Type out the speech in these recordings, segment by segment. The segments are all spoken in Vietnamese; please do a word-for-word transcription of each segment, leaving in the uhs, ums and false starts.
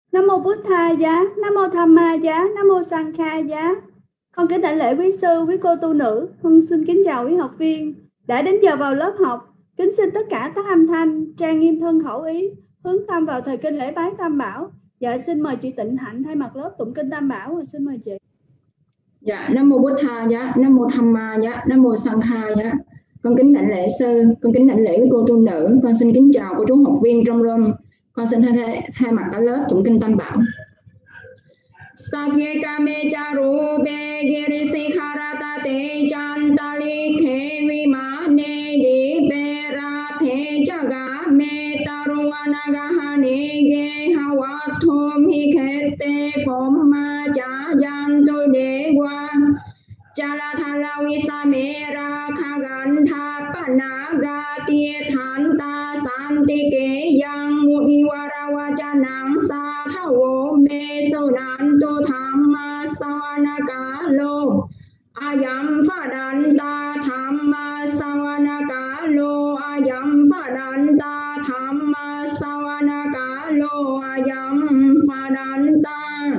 Nam mô Bút Tha Giá, Nam mô Tham Ma Giá, Nam mô Sang Kha Giá. Con kính đảnh lễ quý sư, quý cô tu nữ. Con xin kính chào quý học viên. Đã đến giờ vào lớp học, kính xin tất cả các âm thanh trang nghiêm thân khẩu ý, hướng tâm vào thời kinh lễ bái Tam Bảo. Dạ xin mời chị Tịnh Hạnh thay mặt lớp tụng kinh Tam Bảo. Và xin mời chị. Dạ, Nam mô Bút Tha Giá, Nam mô Tham Ma Giá, Nam mô Sang Kha Giá. Con kính đảnh lễ sư, con kính đảnh lễ với cô tu nữ. Con xin kính chào cô chú học viên trong room. Con xin thay, thay mặt cả lớp tụng kinh Tam Bảo. Sakye kame charu be giri sikharata te chantali khe vimane di be ra the jaga me taruana gahane ge hawathom hi khete phom ma cha jan tôi đế qua chala thala visa mera khagan tha panaga tie than ta santi ke yang mudiwara wajanang sa thawo me sonanto thamma savanakalo ayam phadanta thamma savanakalo ayam phadanta thamma savanakalo ayam phadanta.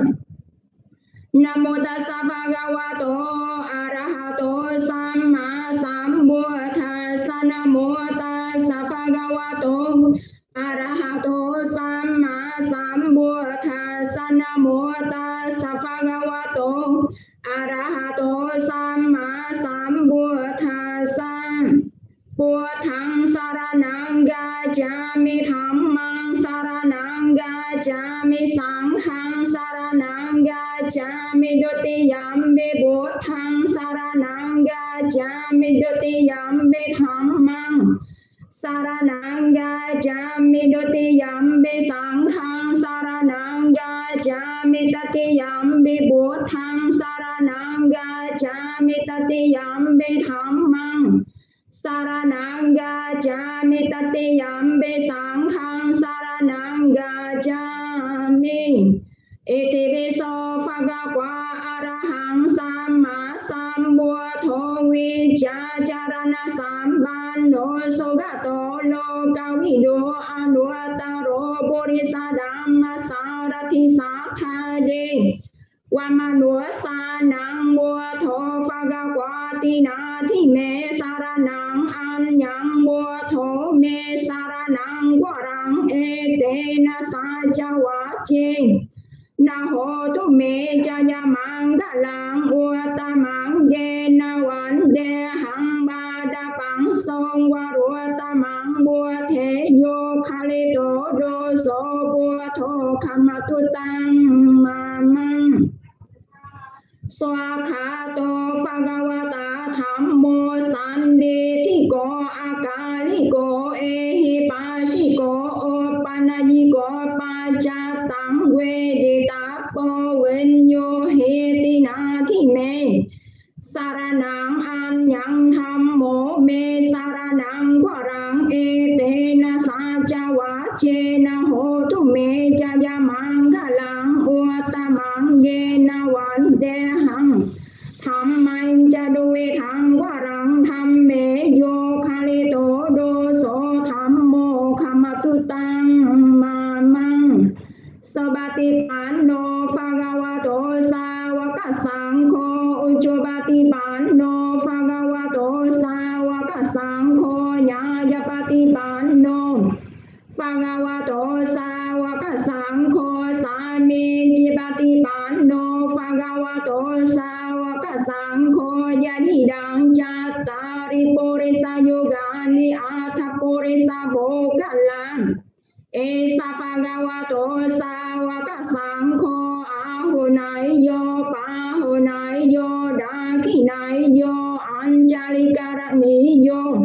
Namo tassa bhagavato arahato samma sambuddhassa. Namo tassa bhagavato arahato samma sambuddhassa. Namo tassa bhagavato arahato samma sambuddhassa. Buddhaṃ saranang gacchāmi, Dhammaṃ saranang gacchāmi, Saṅghāṃ saranang gacchāmi, Dutiyampi Buddhaṃ saranang gacchāmi, Dutiyampi Dhammaṃ saranang gacchāmi, Dutiyampi Saṅghāṃ saranang gacchāmi, Tatiyampi Buddhaṃ saranang gacchāmi, Tatiyampi Dhammaṃ saranang gacchāmi, Tatiyampi Saṅghāṃ saranang gacchāmi. Iti viso phagavā arahaṃ samma sambuddho vicchācarana sampanno sugato lokavido anuttaro bodhisattva sarati sattade vamanusanang buddho phagavati nati me saranang anyang buddho me saranang varang etena sajavache na hotu me jaya mangalang uttamang yena vande hang badapang song varuttamang buddhe yo khalito doso buddho kamatutang mamang swakhato bhagavata dhammo sanditthiko akaliko ehipasiko opanayiko pacatang veditapo venyo hetinati me saranang anyang dhammo me saranang varang etena sajavacena hotu me jaya mangalang uttamang yena vandehang dhammang jaduve thang varang dhamme yo khalito doso dhammo kamatutang mamang sabati panno bhagavato sāvaka saṅkho ujjobati panno bhagavato sāvaka saṅkho nyājapati panno bhagavato sāvaka saṅkho sāmi jipati panno bhagavato sāvaka saṅkho yadidang cattari purisa yugani atha purisa bhogalang esa bhagavato sāvaka saṅkho ahunayyo pahunayyo dakinayyo anjalikaraniyo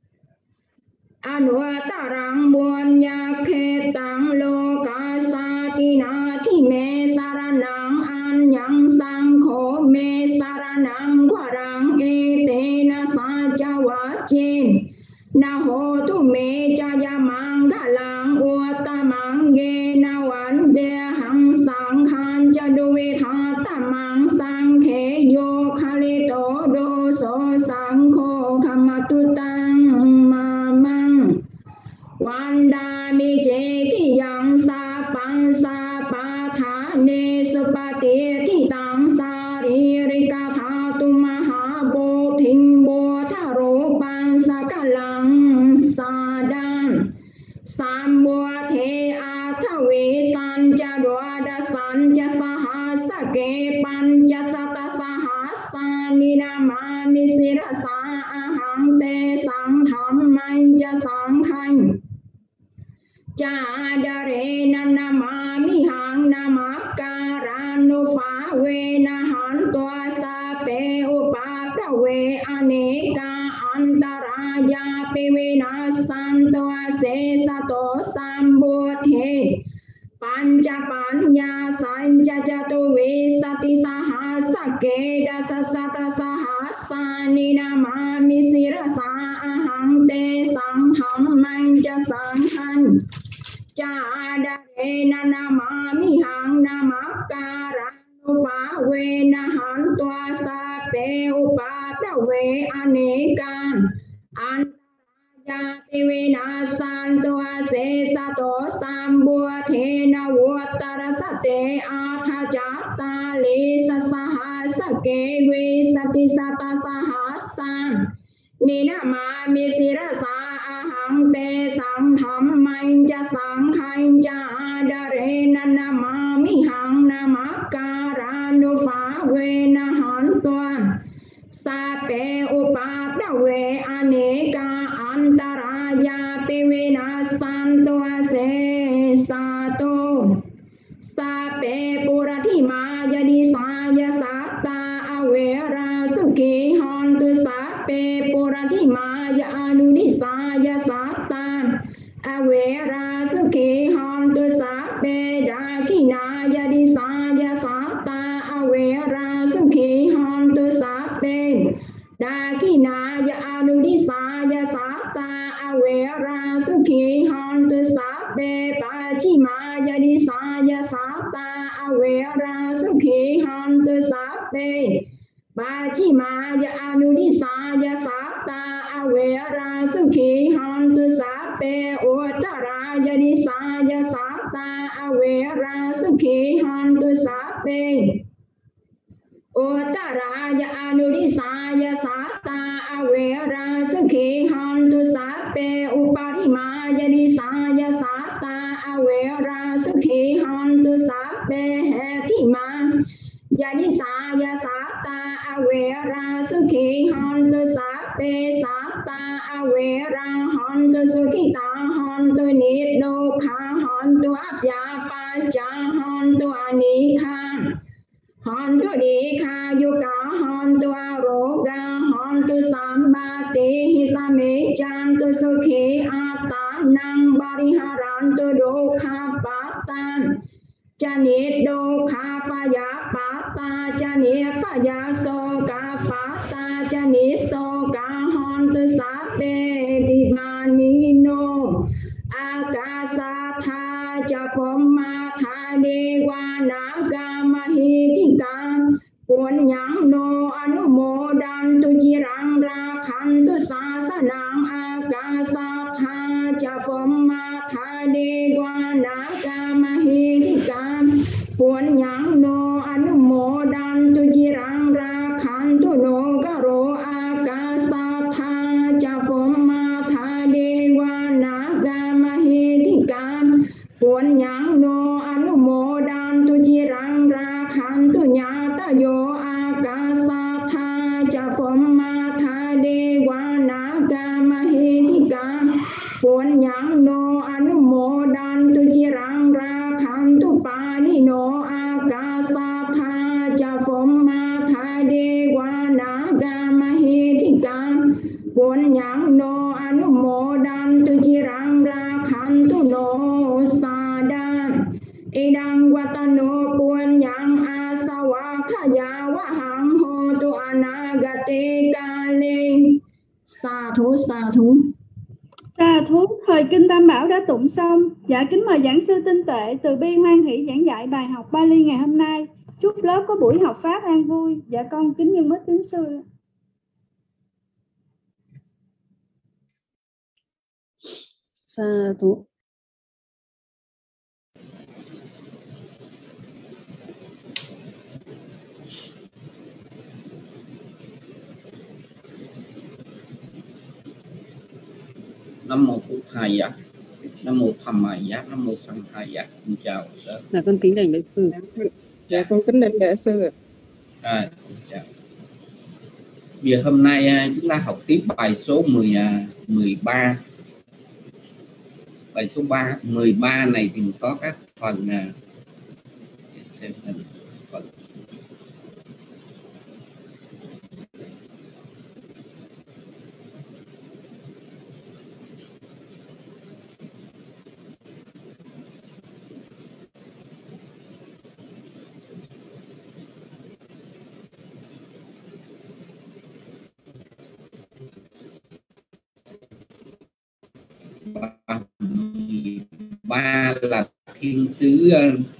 anuttarang bunyakhetang lokasatinati me saranang anyang saṅkho me saranang varang etena sajavache na hotu me jaya mangalang uttamang yena vandehang saṅghāṃ jaduve thattamang saṅkhe yo khalito doso saṅkho kamatutang mamang vandami cetiyang sapang sapang sa tha ne supati thi tang sa ri ri ka tha tu ma ha bo thinh bo tha ro bang sa ka lang sa dan sam bo the a tha we san cha đoa da san cha sa ha sa ke pan cha sa ta sa ha sa ni na ma mi si ra sa a hằng te sang tham man cha sang thanh cha đa re na na ma mi hằng na ma ca ra nu pha we na han toa sa pe upa da we ane ka antaraya pe we na san toa se sa to sam bu the pancha panya san cha cha tu we sati sa ha sa ke da sa sa ta sa ha sa ni na ma mi si ra sa a hằng te sang ham man cha sang han cha đa re na na ma mi hằng na ma ca ra nu pha we na han toa sa pe upa da we ane ka an ya pe we na san toa se sa to sam bua the na wa ta ra sa te a tha cha ta le sa sa ha sa ke we sa ti sa ta sa ha san ni na ma mi si ra sa a hằng te sang tham man cha sang khai cha đa re na na ma mi hằng na ma ca ra nu pha we na han toa sa pe upa da we ane ka antaraya pe we na san toa se sa to sa pe pura thi ma ya di sa ya sa ta a we ra su ki hon tu sa pe pura thi ma ya anu di sa ya sa ta a we ra su ki hon tu sa pe da ki na ya di sa ya sa ta a we ra su ki hon tu sa pe da ki na ya anu di sa ya sa ta a we ra su ki hon tu sa pe pa chi ma ya di sa ya sa ta a we ra su ki hon tu sa pe pa chi ma ya anu di sa ya sa ta a we ra su ki hon tu sa pe o ta ra ya di sa ya sa ta a we ra su ki hon tu sa pe o ta ra ya anu di sa ya sa ta a we ra su ki hon tu sa pe upari ma ya di sa ya sa ta a we ra su ki hon tu sa pe he thi ma ya di sa ya sa ta a we ra su ki hon tu sa pe sa ta a we ra hon tu su ki ta hon tu ni do kha hon tu ap ya pa cha hon tu ani kha hon tu di kha yu ka hon tu a ro ga hon tu sam ba te hi sa me chan tu su ki a ta nang bari haran tu do kha pa tan cha ni do kha pha ya pa ta cha ni pha ya so ka pa ta cha ni so ka hon tu sa pe di ma ni no a ka sa tha cha phom ma tha de wa na ga ma hi ti ka quân nhang no anu mo dan tu chi rang ra khan tu sa sa nang a ka sa tha cha phom ma tha de wa na ga ma hi ti ka quân nhang no anu mo dan tu chi rang ra khan tu no ga ro a ka sa tha cha phom ma tha de wa na ga ma hi ti ka quân nhang no anu mo dan tu chi rang ra khan tu nya ta yo a ka sa tha cha phom ma tha de wa na ga ma hi ti ka quân nhang no anu mo dan tu chi rang ra khan tu pa ni no a ka sa tha cha phom ma tha de wa na ga ma hi ti ka quân nhang no anu mo dan tu chi rang ra khan tu no sa da idang watano quân nhang a sa wa kha ya wa hang ho tu anagate kale sa thú sa thú Sa thú. Thời kinh Tam Bảo đã tụng xong. Dạ kính mời giảng sư Tinh Tuệ từ bi hoan hỷ giảng dạy bài học Bali ngày hôm nay. Chúc lớp có buổi học pháp an vui. Dạ con kính nhân mít tín sư. Sa thú. Nam mô Bụt Thầy dạ. Nam mô Tham Ma dạ. Nam mô Sang Thầy dạ. Xin chào. Dạ con kính đảnh lễ sư. Dạ con kính đảnh lễ sư ạ. À, chào. Bây giờ hôm nay chúng ta học tiếp bài số mười, mười ba. Bài số ba, mười ba này thì có các phần xem phần ba là thiên sứ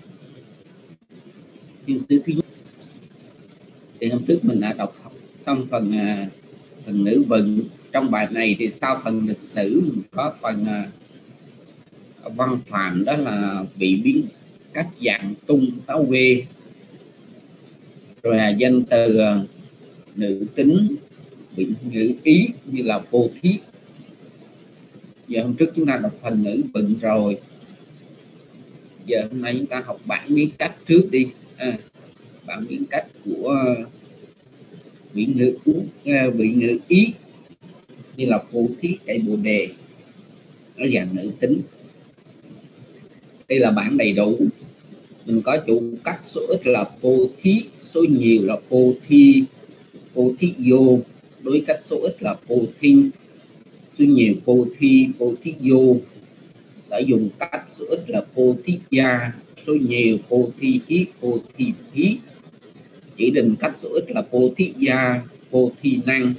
thiên sứ thứ nhất. Thì hôm trước mình đã đọc xong phần phần ngữ vựng. Trong bài này thì sau phần lịch sử mình có phần văn phạm, đó là bị biến các dạng tung sáu quê, rồi là danh từ nữ tính bị ngữ ý như là vô thí. Giờ hôm trước chúng ta đọc phần ngữ vựng rồi, giờ hôm nay chúng ta học bản biến cách trước đi. À, bản biến cách của bị ngữ bị ngữ ý như là vô thí, chạy bồ đề ở dạng nữ tính. Đây là bản đầy đủ. Mình có chủ cách số ít là vô thí, số nhiều là vô thi, vô thí vô. Đối cách số ít là vô thi, số nhiều vô thi, vô thí vô. Đã dùng cách số ít là vô thí gia, số nhiều vô thi hí, vô thi thí. Chỉ định cách số ít là vô thí gia, vô thi năng.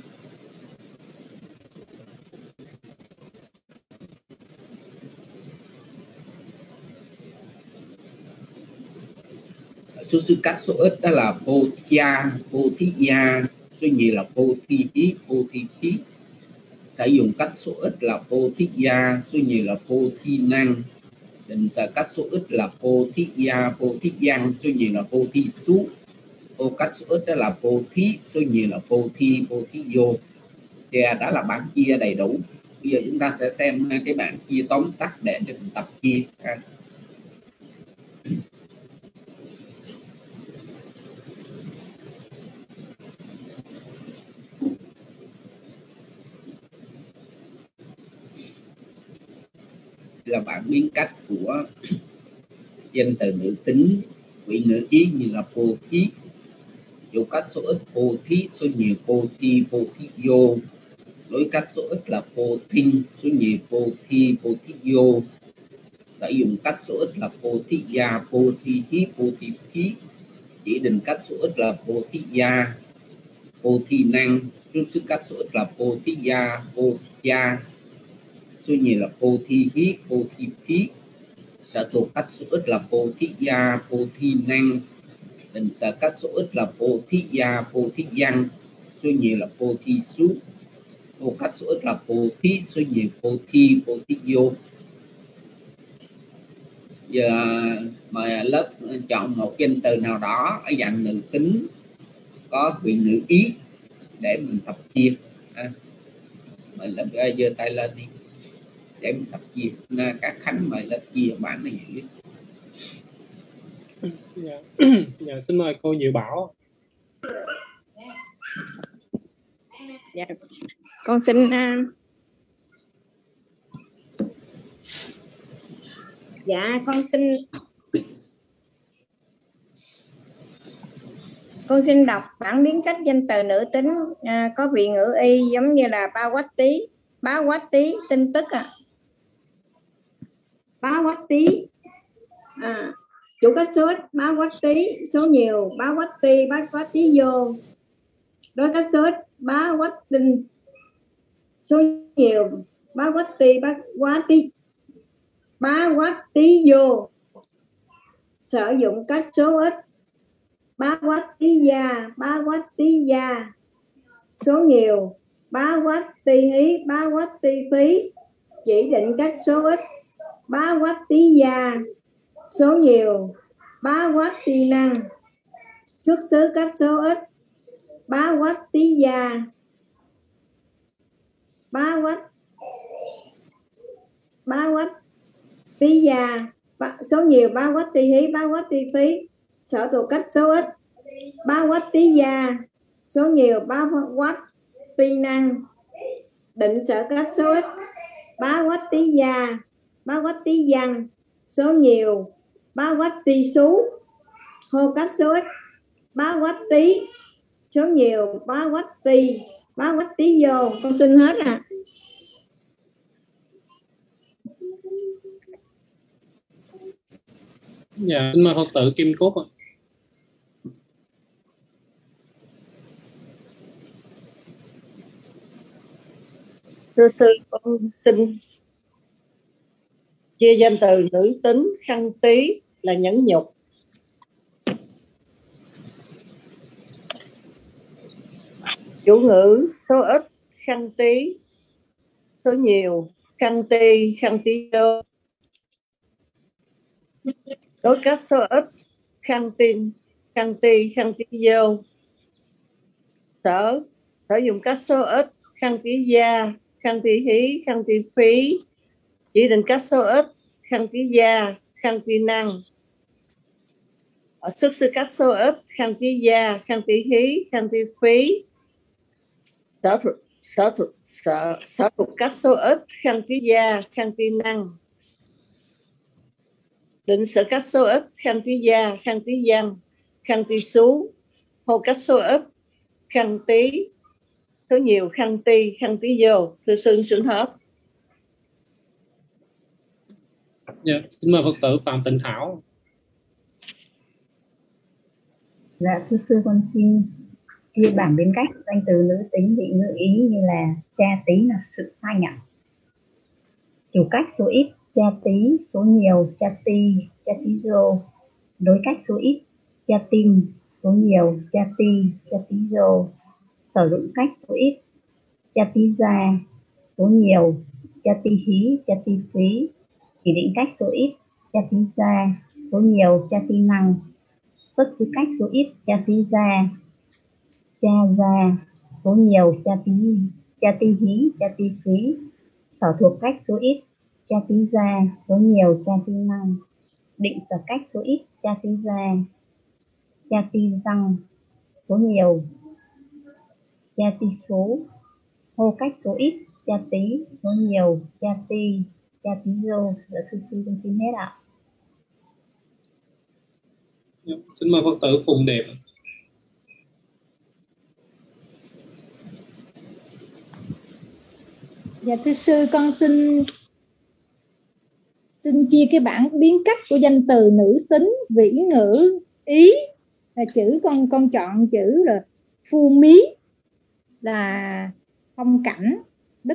Số số cách số ít đó là vô gia, vô thí gia, số nhiều là vô thi hí, vô thi thí. Sử dụng cách số ít là vô thí gia, số nhiều là vô thi năng. Định sở cách số ít là vô thí gia, vô thí văn, số nhiều là vô thi số. Vô cách số ít đó là vô thí, số nhiều là vô thi, vô thí vô. Thì đó là bản chia đầy đủ. Bây giờ chúng ta sẽ xem cái bản chia tóm tắt để cho mình tập chia. Là bản biến cách của danh từ nữ tính bị ngữ ý như là vô thí. Chủ cách số ít vô thí, số nhiều vô thi, vô thí vô. Đối cách số ít là vô thinh, số nhiều vô thi, vô thí vô. Đã dùng cách số ít là vô thí gia, vô thi hí, vô thi thí. Chỉ định cách số ít là vô thí gia, vô thi năng. Trước sức cách số ít là vô thí gia, vô gia. Số nhiều là vô thi hí, vô thi thí. Sở thuộc cách số ít là vô thí gia, vô thi năng. Định sở cách số ít là vô thí gia, vô thí văn. Số nhiều là vô thi số. Vô cách số ít là vô thí, số nhiều vô thi, vô thí vô. Giờ mời lớp chọn một danh từ nào đó ở dạng nữ tính có vị ngữ ý để mình tập chia. À, mời lớp giơ tay lên đi để mình tập chia. Các Khánh mời lớp chia bản này biết. Dạ. Dạ, xin mời cô Diệu Bảo. Dạ. Con xin uh... dạ con xin con xin đọc bản biến cách danh từ nữ tính uh, có vị ngữ y giống như là ba quách tí, bá quách tí, tin tức à. Bá quách tí. À, chủ cách số ít bá quách tí, số nhiều bá quách ti, bá quách tí vô. Đối cách số ít bá quách tinh, số nhiều bá quách ti, bá quách tí, bá quách tí vô. Sử dụng cách số ít bá quách tí gia, bá quách tí gia. Số nhiều bá quách ti hí, bá quách ti phí. Chỉ định cách số ít bá quách tí gia, số nhiều bá quách ti năng. Xuất xứ cách số ít bá quách tí gia, bá quách bá quách tí gia, số nhiều bá quách tí hí, bá quách tí phí. Sở thuộc cách số ít bá quách tí gia, số nhiều bá quách tí năng. Định sở cách số ít bá quách tí gia, bá quách tí văn, số nhiều bá quách tí xú. Hô cách số ít bá quách tí, số nhiều bá quách tí, bá quách tí vô. Con xin hết à. Dạ, xin mời Phật tử Kim Cúc ạ. Thưa sư, con xin chia danh từ nữ tính khăn tí là nhẫn nhục. Chủ ngữ số ít khăn tí, số nhiều khăn ti, khăn tí vô. Đối cách số ít khăn tin, khăn ti, khăn tí vô. Sở sở dùng cách số ít khăn tí gia, khăn tí hí, khăn tí phí. Chỉ định cách số ít khăn tí gia, khăn tí năng. Ở xuất sư cách số ít khăn tí gia, khăn tí hí, khăn tí phí. Sở thuộc sở thuộc sở sở thuộc cách số ít khăn tí gia, khăn tí năng. Định sở cách số ít khăn tí gia, khăn tí văn, khăn tí xú. Hô cách số ít khăn tí, số nhiều khăn ti, khăn tí vô. Thưa sư xin hết. Dạ, xin mời Phật tử Phạm Tịnh Thảo. Dạ thưa sư, con xin chia bảng biến cách danh từ nữ tính bị ngữ ý như là cha tí là sự sai ạ. Chủ cách số ít cha tí, số nhiều cha ti, cha tí rô. Đối cách số ít cha tin, số nhiều cha ti, cha tí rô. Sử dụng cách số ít cha tí gia, số nhiều cha tí hí, cha tí phí. Chỉ định cách số ít cha tí gia, số nhiều cha tí năng. Xuất xứ cách số ít cha tí gia, cha gia, số nhiều cha tí, cha tí hí, cha tí phí. Sở thuộc cách số ít cha tí gia, số nhiều cha tí năng. Định sở cách số ít cha tí gia, cha tí răng, số nhiều cha tí số. Hô cách số ít cha tí, số nhiều cha ti, cha tí rô. Dạ thưa sư, con xin hết ạ. Dạ, xin mời Phật tử Phùng Đẹp. Dạ thưa sư, con xin xin chia cái bảng biến cách của danh từ nữ tính vĩ ngữ ý. Là chữ con con chọn chữ là phu mí là phong cảnh đích.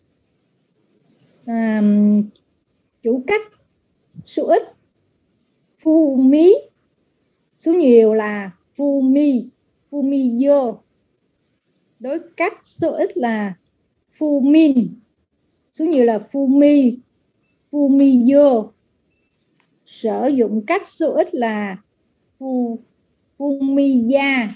À, chủ cách số ít phu mí, số nhiều là phu mi, phu mi vô. Đối cách số ít là phu min, số nhiều là phu mi, phu mi vô. Sử dụng cách số ít là phu phu mi gia,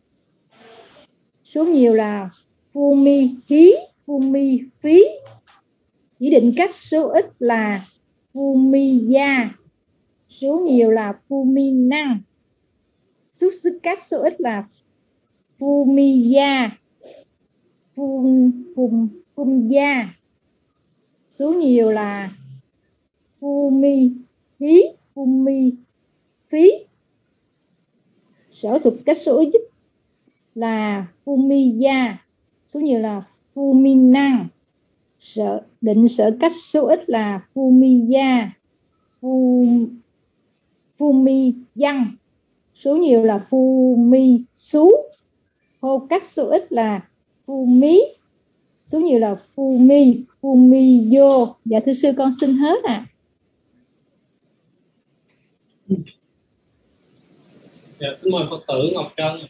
số nhiều là phu mi hí, phu mi phí. Chỉ định cách số ít là phu mi gia, số nhiều là phu mi năng. Xuất xứ cách số ít là phu mi gia, phu phum phum gia, số nhiều là phu mi hí, phu mi phí. Sở thuộc cách số ít là phu mi gia, số nhiều là phu mi năng. Sở định sở cách số ít là phu mi gia, phu phu mi văn, số nhiều là phu mi xú. Hô cách số ít là phu mí, số nhiều là phu mi, phu mi vô. Dạ thưa sư, con xin hết ạ. À. Dạ, xin mời Phật tử Ngọc Trân.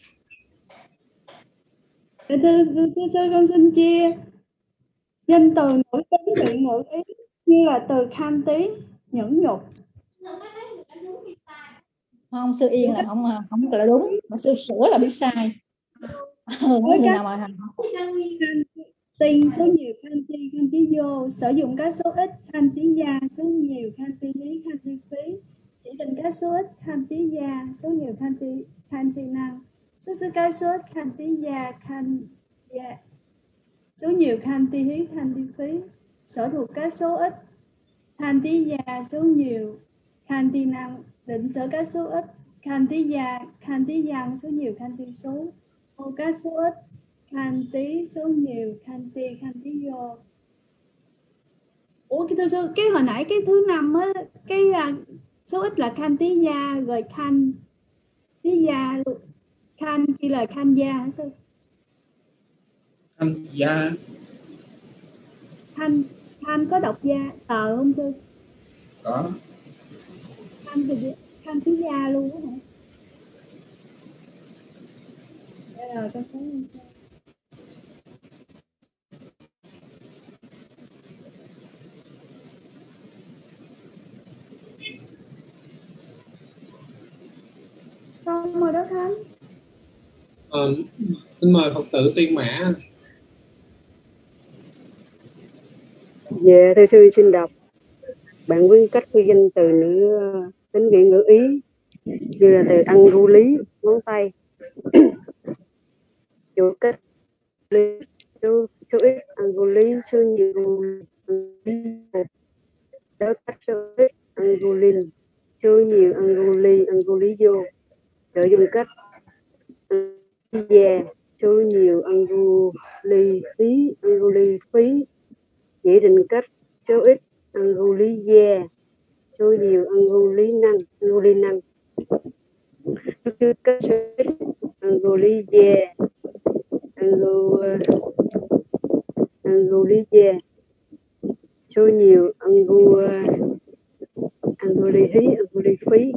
Thưa, thưa, thưa sư, con xin chia danh từ nữ tính bị ngữ ý như là từ kham tí, nhẫn nhục. Không, sư yên là không không là đúng, mà sư sửa là biết sai. Ừ, người nào mà tin số nhiều kham ti, kham tí tí vô. Sử dụng các số ít khanh tí gia, số nhiều khanh tí hí, khanh tí phí. Chỉ định các số ít khanh tí gia, số nhiều khanh tí, khanh tí năng. Xuất xứ các số ít khanh tí gia, khanh gia, số nhiều khanh tí hí, khanh tí phí. Sở thuộc các số ít khanh tí gia, số nhiều khanh tí năng. Định sở các số ít khanh tí gia, khanh tí dân, số nhiều khanh tí số. Hô các số ít khanh tí, số nhiều khanh tí, khanh tí vô. Ủa cái thứ số, cái hồi nãy cái thứ năm á, cái uh, số ít là khanh tí gia, rồi khanh tí gia luôn, khanh khi là khanh gia hả sư? Khanh gia, Khanh khanh có đọc gia tờ không sư? có. Khanh thì khanh tí gia luôn á hả? Đây rồi con thấy không sao? Xong rồi đó Khánh. Ờ, xin mời Phật tử Tuyên Mã. Dạ thưa sư xin đọc. Bạn quyên cách quy danh từ nữ tính vị ngữ ý như là từ ăn ru lý ngón tay. Chủ cách lý số số ít ăn ru lý số nhiều đối cách số ít ăn ru linh số nhiều ăn ru ly ăn ru lý vô. Sử dụng cách gia số nhiều ăn ru ly phí ăn ru ly phí. Chỉ định cách số ít ăn ru lý gia số nhiều ăn ru lý năng ăn ru lý năng. Chứ cách số ít ăn ru lý gia ăn ru ăn ru lý gia số nhiều ăn ru ăn ru lý hí ăn ru lý phí.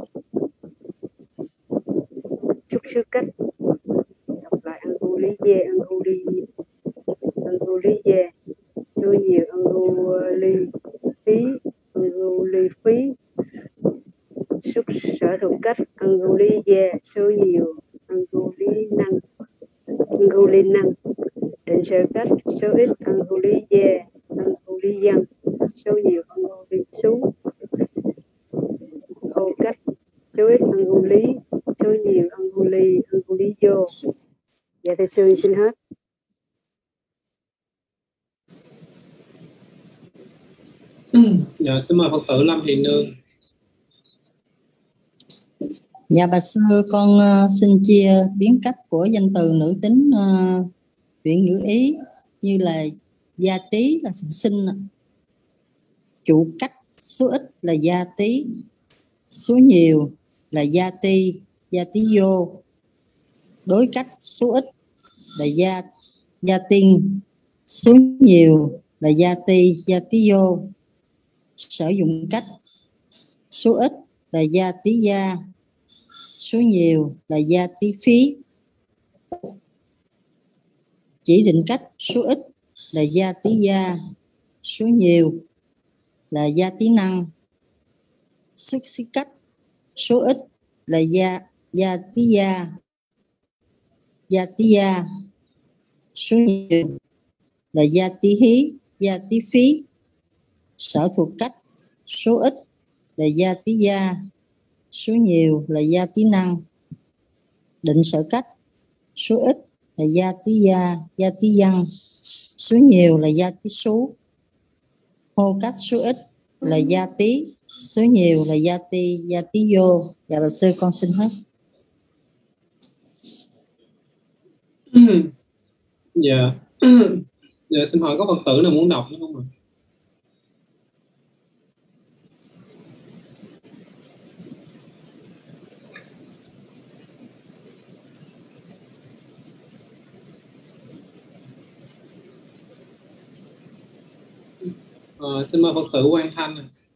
Chút sức cách đọc lại ăn ru lý gia ăn ru lý ăn ru lý gia số nhiều ăn ru lý phí ăn ru lý phí. Xuất sở thuộc cách ăn ru lý gia số nhiều ăn ru lý năng ăn ru lý năng. Định sở cách số ít ăn ru lý gia ăn ru lý dân số nhiều ăn ru lý số. Ô cách số ít ăn ru lý số nhiều ăn ru lý ăn ru lý vô. Dạ thưa sư xin hết. Dạ xin mời Phật tử Lâm Thị Nương. Dạ bạch sư, con uh, xin chia biến cách của danh từ nữ tính uh, viện ngữ ý như là gia tí là sự sinh, chủ cách số ít là gia tí, số nhiều là gia ti, gia tí vô, đối cách số ít là gia gia tinh, số nhiều là gia ti, gia tí vô. Sử dụng cách số ít là gia tí gia, số nhiều là gia tí phí. Chỉ định cách số ít là gia tí gia, số nhiều là gia tí năng. Xuất xứ cách số ít là gia gia tí gia, gia tí gia, số nhiều là gia tí hí, gia tí phí. Sở thuộc cách số ít là gia tí gia, số nhiều là gia tí năng. Định sở cách số ít là gia tí gia, gia tí dân, số nhiều là gia tí số. Hô cách số ít là gia tí, số nhiều là gia ti, gia tí vô. Dạ bạch sư con xin hết. Dạ. Dạ xin hỏi có Phật tử nào muốn đọc nữa không ạ? À, xin mời Phật tử Quang Thanh.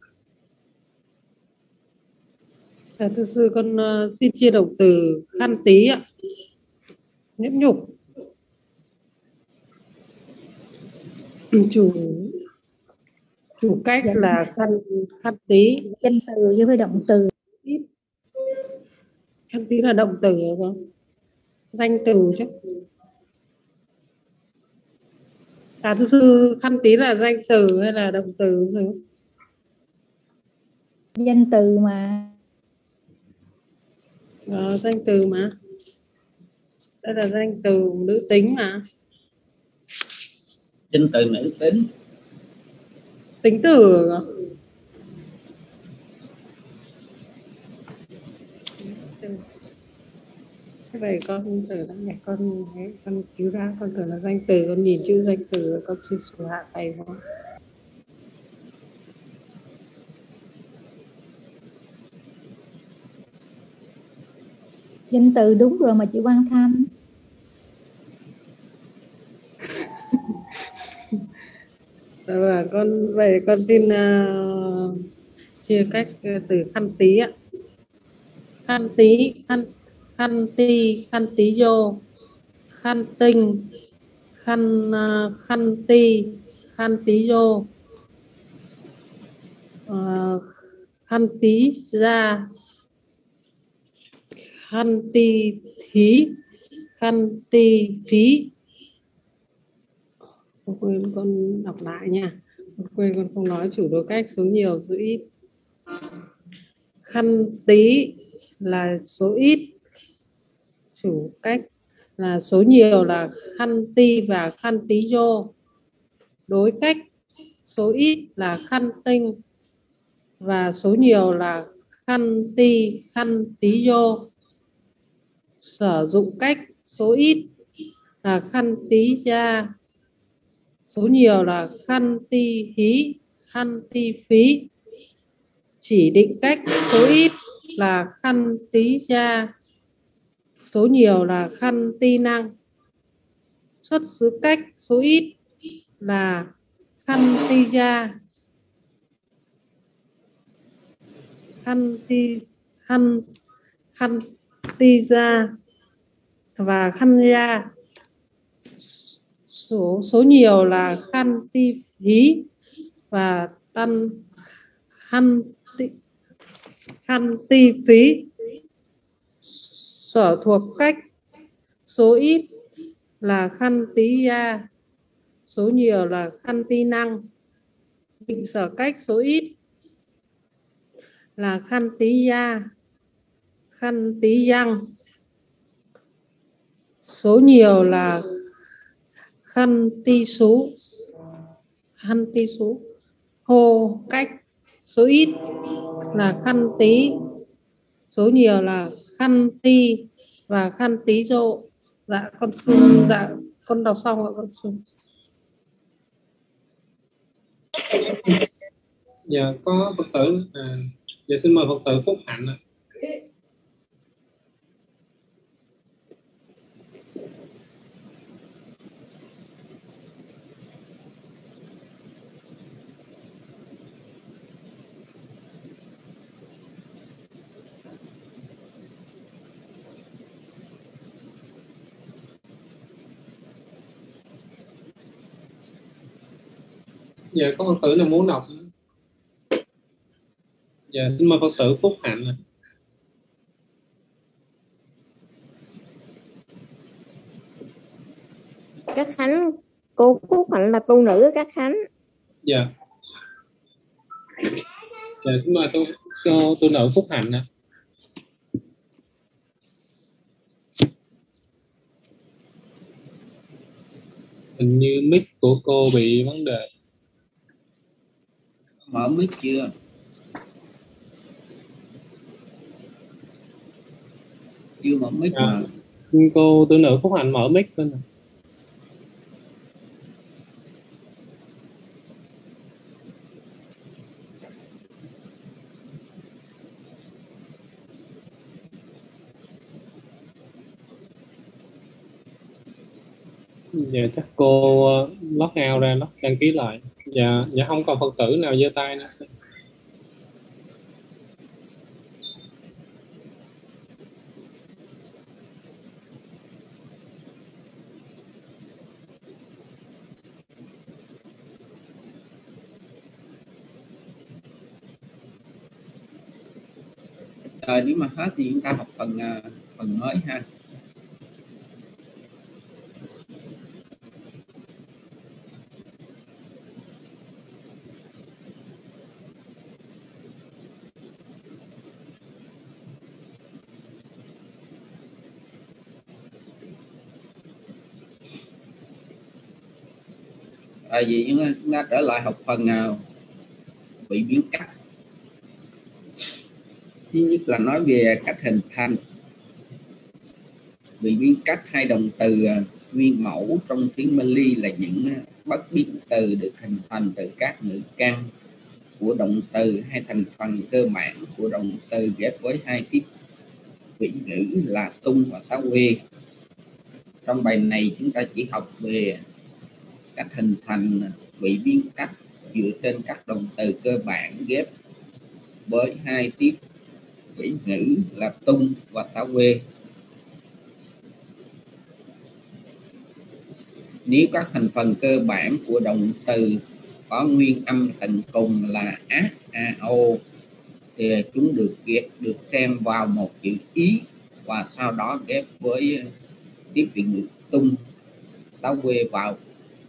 Dạ, thưa sư con uh, xin chia động từ khăn tí ạ. Nhấp nhục. Chủ chủ cách dạ, là khăn khăn tí. Danh từ với với động từ. Khăn tí là động từ không? Danh từ chứ. À, thưa sư, khăn tí là danh từ hay là động từ sư? Danh từ mà. Ờ, danh từ mà. Đây là danh từ nữ tính mà. Danh từ nữ tính. Tính từ. Thế vậy con thử đã nhảy con con cứu ra, con tưởng là danh từ, con nhìn chữ danh từ con suy xuống hạ tay quá. Danh từ đúng rồi mà chị Quan Thanh. Và con về con xin uh, chia cách uh, từ khăn tí ạ. Khăn tí, khăn khăn ti, khăn tí vô, khăn tinh, khăn uh, khăn ti, khăn tí vô, uh, khăn tí ra, khăn ti thí, khăn ti phí. Con quên, con đọc lại nha. Con quên, con không nói chủ đối cách số nhiều số ít. Khăn tí là số ít, chủ cách là số nhiều là khăn ti và khăn tí vô. Đối cách số ít là khăn tinh và số nhiều là khăn ti, khăn tí vô. Sử dụng cách số ít là khăn tí ra, số nhiều là khăn ti hí, khăn ti phí. Chỉ định cách số ít là khăn tí ra, số nhiều là khăn ti năng. Xuất xứ cách số ít là khăn ti ra, khăn ti khăn khăn ti ra và khăn ra. Số số nhiều là khăn ti phí và tân khăn ti, khăn ti phí. Sở thuộc cách số ít là khăn tí ra, số nhiều là khăn ti năng. Định sở cách số ít là khăn tí ra, khăn tí răng, số nhiều là khăn ti sú, khăn ti sú. Hô cách số ít là khăn tí, số nhiều là khăn ti và khăn tí rộ. Dạ con xin, dạ con đọc xong rồi con xin. Dạ có Phật tử, à, dạ xin mời Phật tử Phúc Hạnh ạ. Dạ có Phật tử nào muốn đọc? Dạ xin mời Phật tử Phúc Hạnh ạ. Các Khánh, cô Phúc Hạnh là tu nữ Các Khánh. Dạ. Dạ xin mời tu cô tu nữ Phúc Hạnh ạ. Hình như mic của cô bị vấn đề. Mở mic chưa? Chưa mở mic À, mà. cô tu nữ Phúc Hạnh mở mic lên. Dạ chắc cô log out ra, log đăng ký lại. Dạ, dạ không còn Phật tử nào giơ tay nữa. Rồi nếu mà hết thì chúng ta học phần phần mới ha. Tại vì chúng ta trở lại học phần nào vị biến cách. Thứ nhất là nói về cách hình thành vị biến cách. Hai động từ nguyên mẫu trong tiếng Pali là những bất biến từ được hình thành từ các ngữ căn của động từ hay thành phần cơ bản của động từ ghép với hai tiếp vị ngữ là tung và tá quê. Trong bài này chúng ta chỉ học về cách hình thành vị biến cách dựa trên các động từ cơ bản ghép với hai tiếp vị ngữ là tung và tá quê. Nếu các thành phần cơ bản của động từ có nguyên âm tận cùng là á, a, o thì chúng được ghép được xem vào một chữ ý và sau đó ghép với tiếp vị ngữ tung tá quê vào.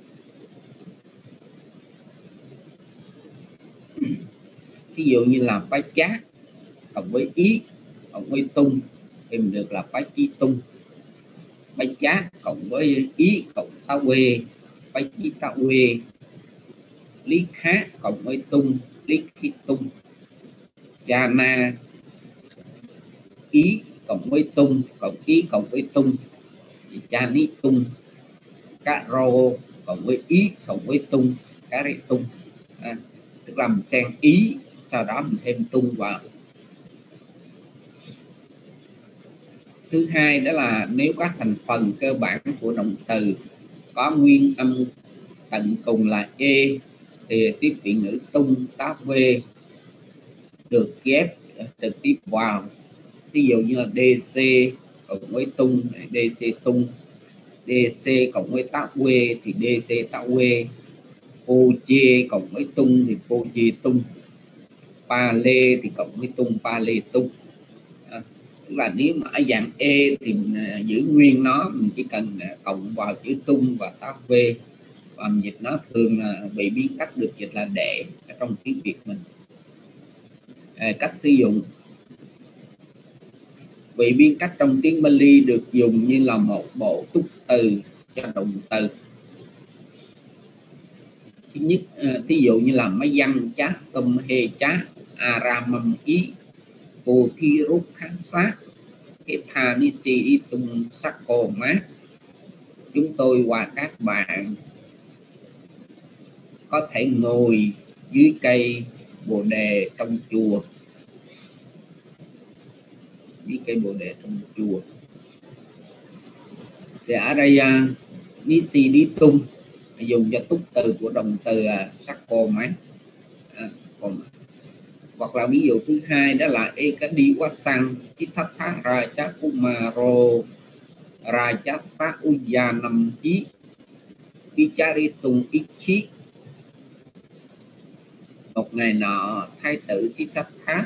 Ví dụ như là phá chát cộng với ý cộng với tung thì mình được là phá chi tung. Phá chát cộng với ý cộng tá quê phá chi tá quê. Lý khá cộng với tung lý khí tung. Cha na ý cộng với tung cộng ý cộng với tung cha ní tung. Cá rô cộng với ý cộng với tung cá rê tung. À, tức là mình xen ý sau đó mình thêm tung vào. Thứ hai đó là nếu các thành phần cơ bản của động từ có nguyên âm tận cùng là e thì tiếp vị ngữ tung tá vê được ghép trực tiếp vào. Ví dụ như là dc cộng với tung dc tung, dc cộng với tá quê thì dc tá quê, cô chê cộng với tung thì cô chê tung, pa lê thì cộng với tung pa lê tung. À, tức là nếu mà ở dạng e thì mình giữ nguyên nó, mình chỉ cần cộng vào chữ tung và tá vê và mình dịch nó thường là bị biến cách được dịch là để ở trong tiếng Việt mình. À, cách sử dụng vị biến cách trong tiếng Pali được dùng như là một bộ túc từ cho động từ. Thứ nhất, ví dụ như là máy văn chá tâm hê chá aramam ý cô thi rút kháng sát cái tha ni si tung sắc cô mát. Chúng tôi và các bạn có thể ngồi dưới cây bồ đề trong chùa. Dưới cây bồ đề trong chùa thì ở đây uh, ni si đi tung dùng cho túc từ của động từ uh, sắc cô mát. À, còn hoặc là ví dụ thứ hai đó là ekadi wasang chithatha raja kumaro raja sa uyanam chi vichari tung ichi. Một ngày nọ thái tử Siddhartha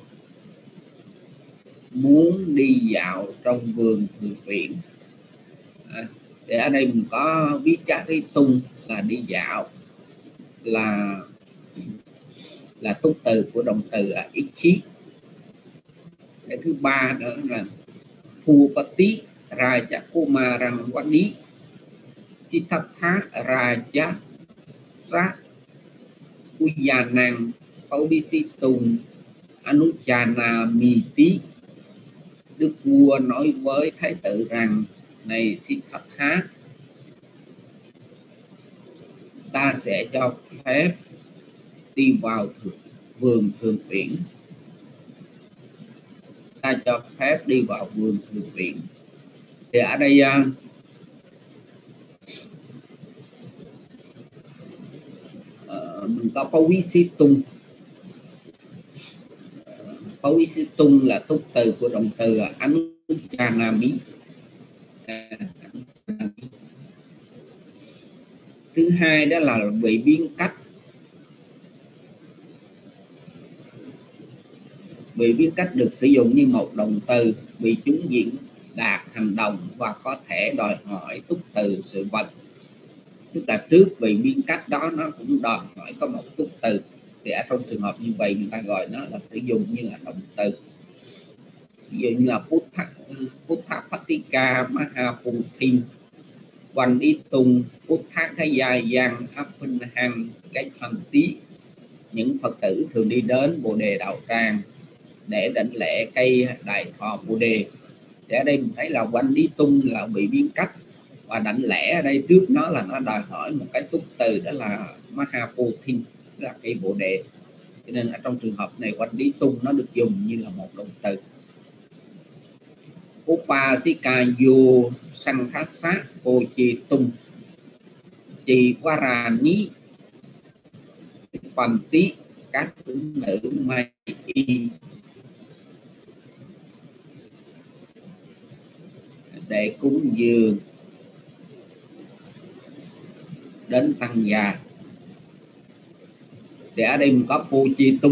muốn đi dạo trong vườn thư viện. À, thì ở đây mình có vichari tung là đi dạo, là là túc từ của động từ là ichi. Cái thứ ba nữa là Phupati Raja Kumarang Wadi Siddhartha Raja Ra Uyanang Paudisitung Anuchana Miti. Đức vua nói với thái tử rằng: này Siddhartha, ta sẽ cho phép đi vào vườn thường viện. Ta cho phép đi vào vườn thường viện. Thì ở đây uh, mình có Paudisitung. Paudisitung là túc từ của động từ Anuchanami. Thứ hai đó là vị biến cách. Vị biến cách được sử dụng như một động từ vì chúng diễn đạt hành động và có thể đòi hỏi túc từ sự vật. Tức là trước vị biến cách đó nó cũng đòi hỏi có một túc từ. Thì ở trong trường hợp như vậy người ta gọi nó là sử dụng như là động từ. Ví dụ như là Puttha Puttha Patika Mahaputhim Quanh đi tung út thác cái dài giang áp phinh hăng cái thành tí. Những Phật tử thường đi đến Bồ Đề Đạo Tràng để đảnh lễ cây đại thọ Bồ Đề. Thì ở đây mình thấy là quanh đi tung là bị biến cách, và đảnh lễ ở đây trước nó là nó đòi hỏi một cái túc từ, đó là Mahapothin, là cây Bồ Đề. Cho nên ở trong trường hợp này quanh đi tung nó được dùng như là một động từ. Upasikayo Sankhasa Pochitum Chì Varani Phạm tí các tướng nữ mai y để cúng dường đến tăng già. Thì ở đây mình có Pochitum,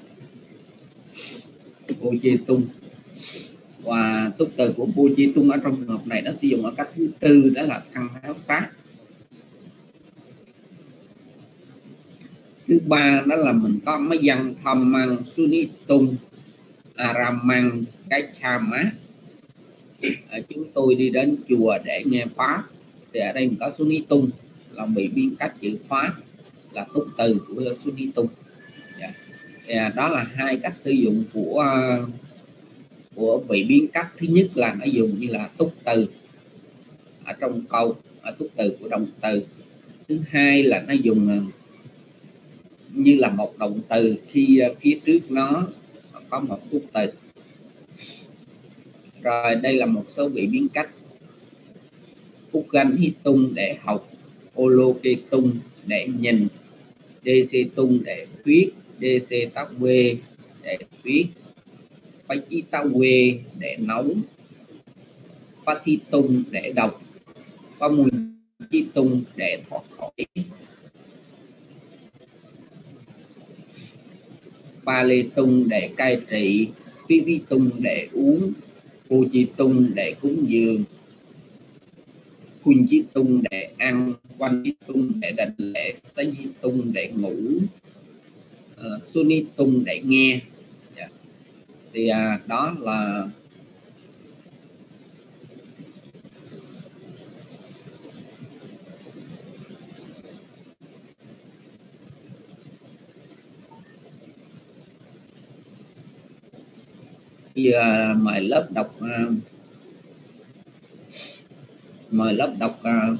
Pochitum và túc từ của Pochitum ở trong trường hợp này nó sử dụng ở cách thứ tư, đó là thăng háo sát. Thứ ba đó là mình có mấy văn thầm mang Sunitum Aramang cái cha má. À, chúng tôi đi đến chùa để nghe pháp. Thì ở đây mình có Sunitum là bị biến cách chữ pháp, là túc từ của Sunitum. Yeah. Yeah, đó là hai cách sử dụng của của vị biến cách. Thứ nhất là nó dùng như là túc từ ở trong câu, ở túc từ của động từ. Thứ hai là nó dùng như là một động từ khi phía trước nó có một túc từ. Rồi đây là một số vị biến cách. Uganhitung để học, Oloketung để nhìn, Decetung để thuyết, Decetawe để thuyết, Pachitawe để nấu, Pathitung để đọc, Pamunchitung để thoát khỏi, Paletung để cai trị, Pivitung để uống, Puchitung để cúng dường, Kunjitung để ăn, Wanjitung để đảnh lễ, Sajitung để ngủ, uh, Sunitung để nghe. Yeah. Thì uh, đó là giờ uh, mời lớp đọc uh, mời lớp đọc uh,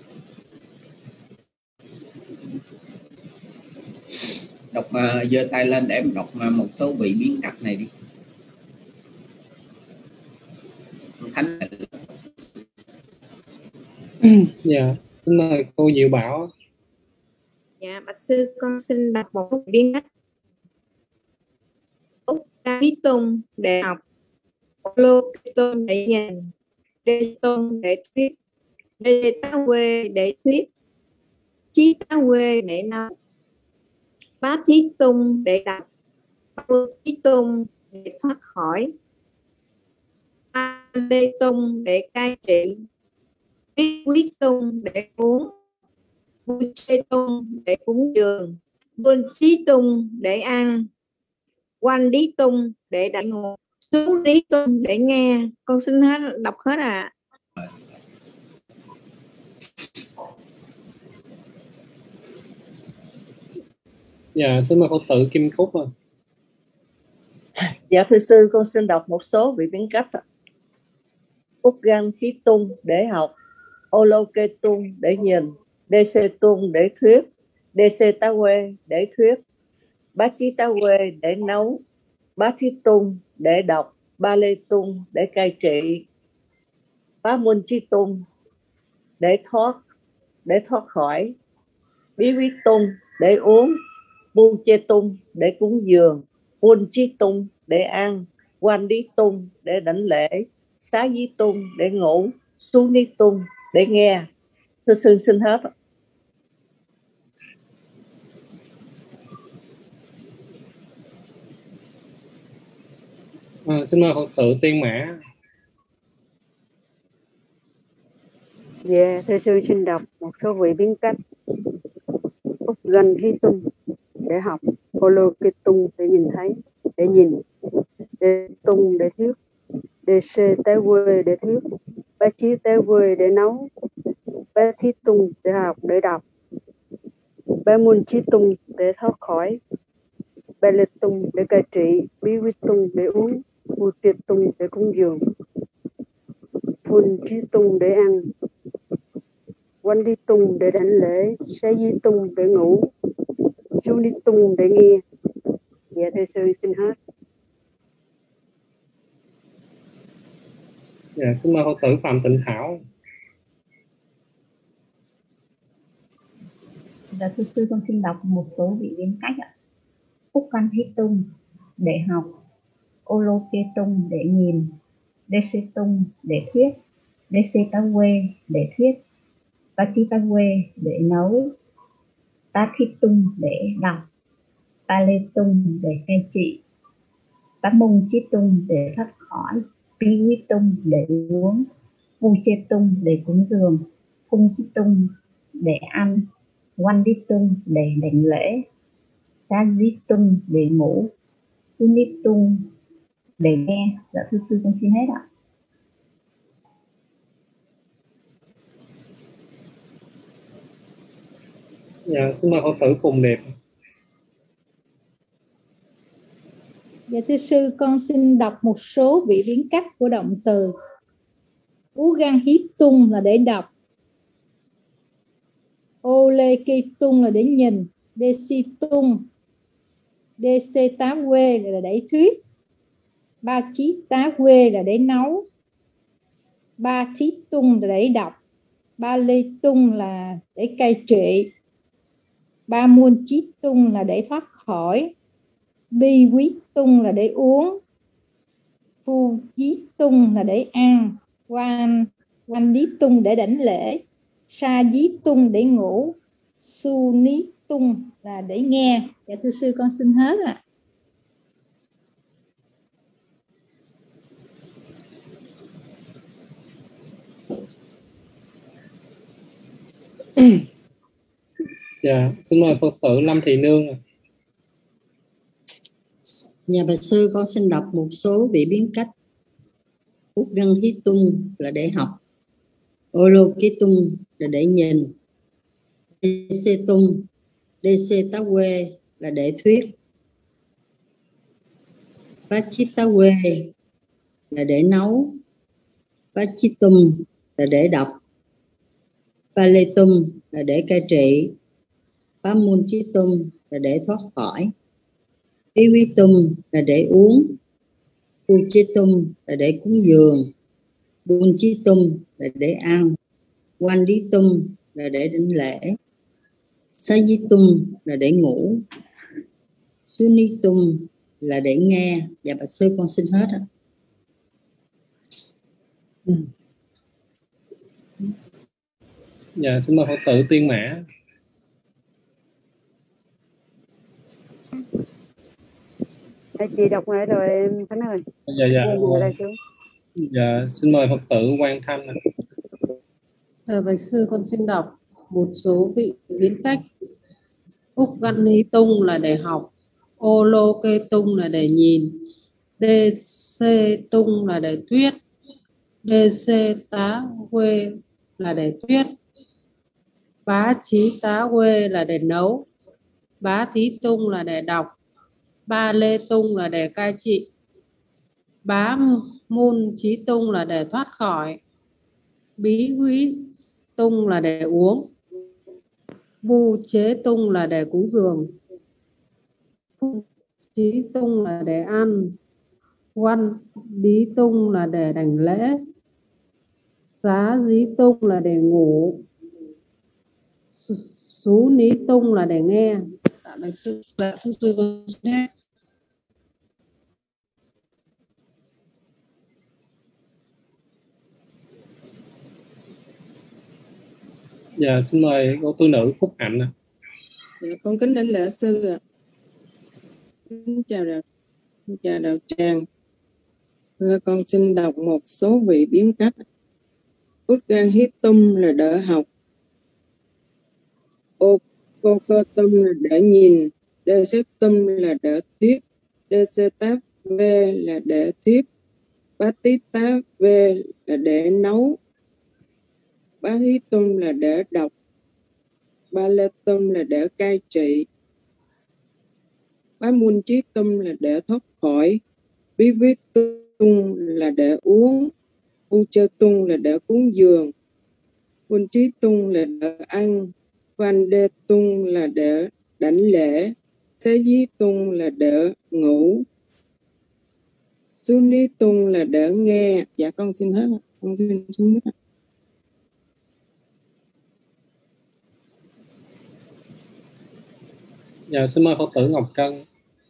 đọc uh, giơ tay lên để đọc uh, một số vị biến cách này đi. Khánh. Dạ, xin mời cô Diệu Bảo. Dạ, bạch sư con xin đọc một biến cách. Ugahitung để học, Oloketung để nhìn, Decetung để thuyết, Decetawe để thuyết, Chitawe để nấu, Pathitung để đọc, Pautitung để thoát khỏi, Paletung để cai trị, Pivitung để uống, Puchetung để cúng dường, Bunchitung để ăn, Wanditung để đại ngộ, Sunitung để nghe. Con xin hết đọc hết ạ. À. Dạ, xin mời Phật tử Kim Cúc ạ. Dạ thưa sư, con xin đọc một số vị biến cách. Uganhitung để học, Oloketung để nhìn, Decetung để thuyết, Decetawe để thuyết, Pachitawe để nấu, Pathitung để đọc, Paletung để cai trị, Pamunchitung để thoát để thoát khỏi, Pivitung để uống, Puchetung để cúng dường, Punchitung để ăn, Wanditung để đảnh lễ, Sajitung để ngủ, Sunitung để nghe. Thưa sư xin hết. À, xin mời Phật tử Tiên Mã. Dạ, thưa sư xin đọc một số vị biến cách. Uganhitung để học, Oloketung để nhìn thấy, để nhìn, Decetung để thuyết, Decetawe để thuyết, Pachitawe để nấu, Bé Thí Tung để học, để đọc. Bé Mun Chí Tung để thoát khỏi. Bé Lê Tung để cai trị. Bí Quý Tung để uống. Bù Tiệt Tung để cúng dường. Phun Chí Tung để ăn. Quanh Đi Tung để đảnh lễ. Xá Di Tung để ngủ. Su Ni Tung để nghe. Dạ thưa sư xin hết. Dạ, xin mời Phật tử Phạm Tịnh Thảo. Dạ thưa sư, con xin đọc một số vị biến cách ạ. Úc Căn Hít Tung để học, Ô Lô Kê Tung để nhìn, Đê Xê Tung để thuyết, Đê Xê Ta Quê để thuyết, Ba Chi Ta Quê để nấu, Ta Thi Tung để đọc, Ta Lê Tung để cai trị, Ta Mông Chí Tung để thoát khỏi, Pi Quý Tung để uống, Vu Chê Tung để cúng dường, Cung Chí Tung để ăn, Quan Đi Tung để đảnh lễ, Sa Di Tung để ngủ, Tu Ni Tung để nghe. Dạ thưa sư, con xin hết ạ. Dạ, xin mời Phật tử Phùng Điệp. Dạ thưa sư, con xin đọc một số vị biến cách của động từ. Ú Gan Hí Tung là để đọc. Ô Lê Kỳ Tung là để nhìn. Đê Si Tung, Đê Xê Tá Quê là để thuyết. Ba Chí Tá Quê là để nấu. Ba Thí Tung là để đọc. Ba Lê Tung là để cai trị. Ba Muôn Chí Tung là để thoát khỏi. Bi Quý Tung là để uống. Phu Chí Tung là để ăn. Quan Quan Lý Tung để đảnh lễ. Sa Dí Tung để ngủ. Su Ní Tung là để nghe. Dạ thưa sư, con xin hết ạ. Dạ, xin mời Phật tử Lâm Thị Nương. Nhà bạch sư, con xin đọc một số vị biến cách. Úc Gân Hí Tung là để học, Ô Lô Ký Tung là để nhìn, Đê Xê Tung, Đê Xê Tá Quê là để thuyết, Bá Chí Tá Quê là để nấu, Bá Chí Tung là để đọc, Ba Lê Tung là để cai trị, Bá Môn Chí Tung là để thoát khỏi, Bí Quý Tung là để uống, Phu Chí Tung là để cúng dường, Buôn Chí Tung là để ăn, Quan Lý Tung là để đảnh lễ, Sa Di Tung là để ngủ, Su Ni Tung là để nghe. Dạ bạch sư, con xin hết ạ. Dạ, xin mời Phật tử Tiên Mã. Để chị đọc ngay rồi em Khánh ơi. Dạ, dạ. Dạ, xin mời Phật tử Quang Thanh. Thưa bạch sư, con xin đọc một số vị biến cách. Úc Gan Hí Tung là để học, Ô Lô Kê Tung là để nhìn, Đê Xê Tung là để thuyết, Đê Xê Tá Quê là để thuyết, Bá Chí Tá Quê là để nấu, Bá Thí Tung là để đọc, Ba Lê Tung là để cai trị, Bá Môn Chí Tung là để thoát khỏi, Bí Quý Tung là để uống, Bu Chế Tung là để cúng dường, Phu Chí Tung là để ăn, Quan Lý Tung là để đảnh lễ, Xá Dí Tung là để ngủ, Sú Ní Tung là để nghe. Dạ bạch sư, dạ thưa sư con xin hết. Dạ, xin mời cô tu nữ Phúc Hạnh. Dạ, con kính đảnh lễ sư ạ. Kính chào đạo, kính chào đạo tràng. Con xin đọc một số vị biến cách. Út Gan Hí Tung là đỡ học, Ô Cô Cơ Tung là đỡ nhìn, Đê Xê Tung là đỡ thuyết, Đê Xê Tá Vê là để thuyết, Bá Tí Tá Vê là để nấu, Bá Thí Tung là để đọc, Ba Lê Tung là để cai trị, Bá Mun Chí Tung là để thoát khỏi, Bí Viết Tung là để uống, U Chơ Tung là để cúng dường, Quân Chí Tung là để ăn, Van Đê Tung là để đảnh lễ, Xế Dí Tung là để ngủ, Su Ní Tung là để nghe. Dạ con xin hết, con xin xuống hết. Dạ xin mời Phật tử Ngọc Trân.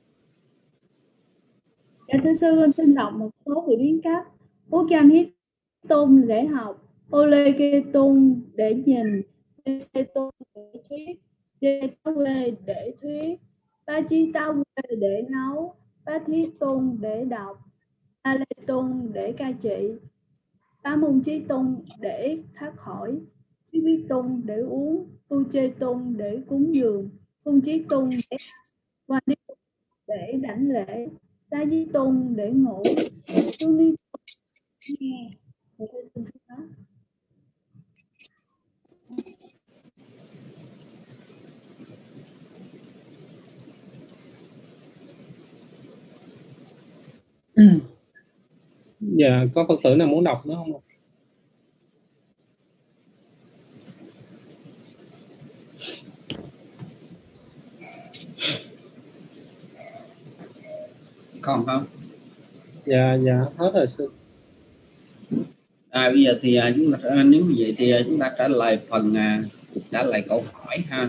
Dạ thưa sư, con xin đọc một số vị biến cách. Ú Canh Hít Tung để học, Ô Lê Kê Tung để nhìn, Đê Xê Tung để thuyết, Đê Táo Quê để thuyết, Bá Chí Táo Quê để nấu, Bá Thí Tung để đọc, Ba Lê Tung để cai trị, Bá Mun Chí Tung để thoát khỏi, Bí Viết Tung để uống, Tu Chê Tung để cúng dường, Phương Chí Tung để Quan Đi để đảnh lễ, Xá Dí Tung để ngủ, Su Ní Tung nghe. Ừ. Dạ có Phật tử nào muốn đọc nữa không? Còn không? Dạ dạ hết rồi sư. À, bây giờ thì à, chúng ta nếu như vậy thì à, chúng ta trả lời phần à, trả lời câu hỏi ha.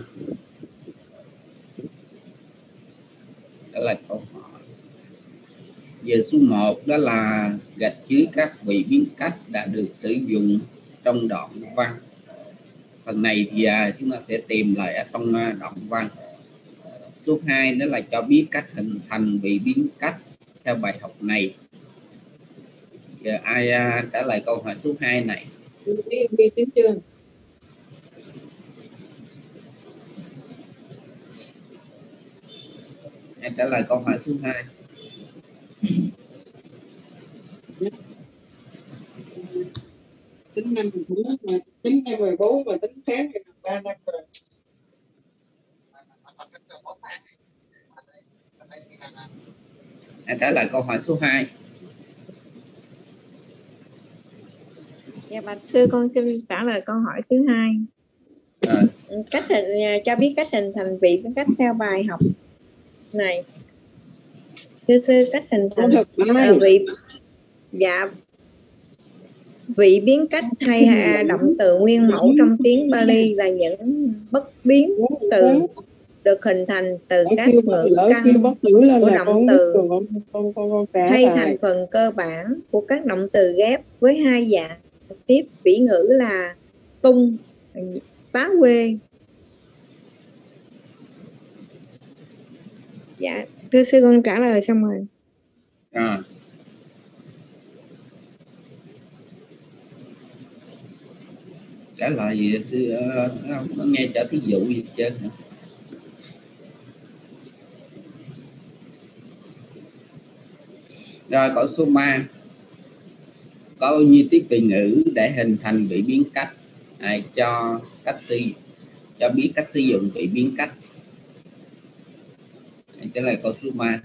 Trả lời câu hỏi. Giờ số một đó là gạch dưới các vị biến cách đã được sử dụng trong đoạn văn. Phần này thì à, chúng ta sẽ tìm lại ở trong à, đoạn văn. Số hai đó là cho biết cách hình thành vị biến cách theo bài học này. Giờ ai à, trả lời câu hỏi số hai này? Ghi tiếng chưa? Ai trả lời câu hỏi số hai? Tính năm mười bốn mà tính năm mười bốn mà tính tháng thì là ba năm rồi. Ai trả lời câu hỏi số hai? Dạ bạch sư, con xin trả lời câu hỏi thứ hai. À. Cách hình cho biết cách hình thành vị biến cách theo bài học này. Thưa sư, cách hình thành à, vị dạ vị biến cách hay à, động từ nguyên mẫu trong tiếng Pali là những bất biến từ được hình thành từ các ngữ căn của động từ hay thành phần cơ bản của các động từ ghép với hai dạng tiếp vĩ ngữ là tung, phá quê. Dạ thưa sư, con trả lời xong rồi. À. Trả lời gì thì uh, nó nghe cho thí dụ gì chứ. Rồi câu số ba, có bao nhiêu tiếp vị ngữ để hình thành vị biến cách? À, cho cách sử cho biết cách sử dụng vị biến cách. À, trả lời câu số ba.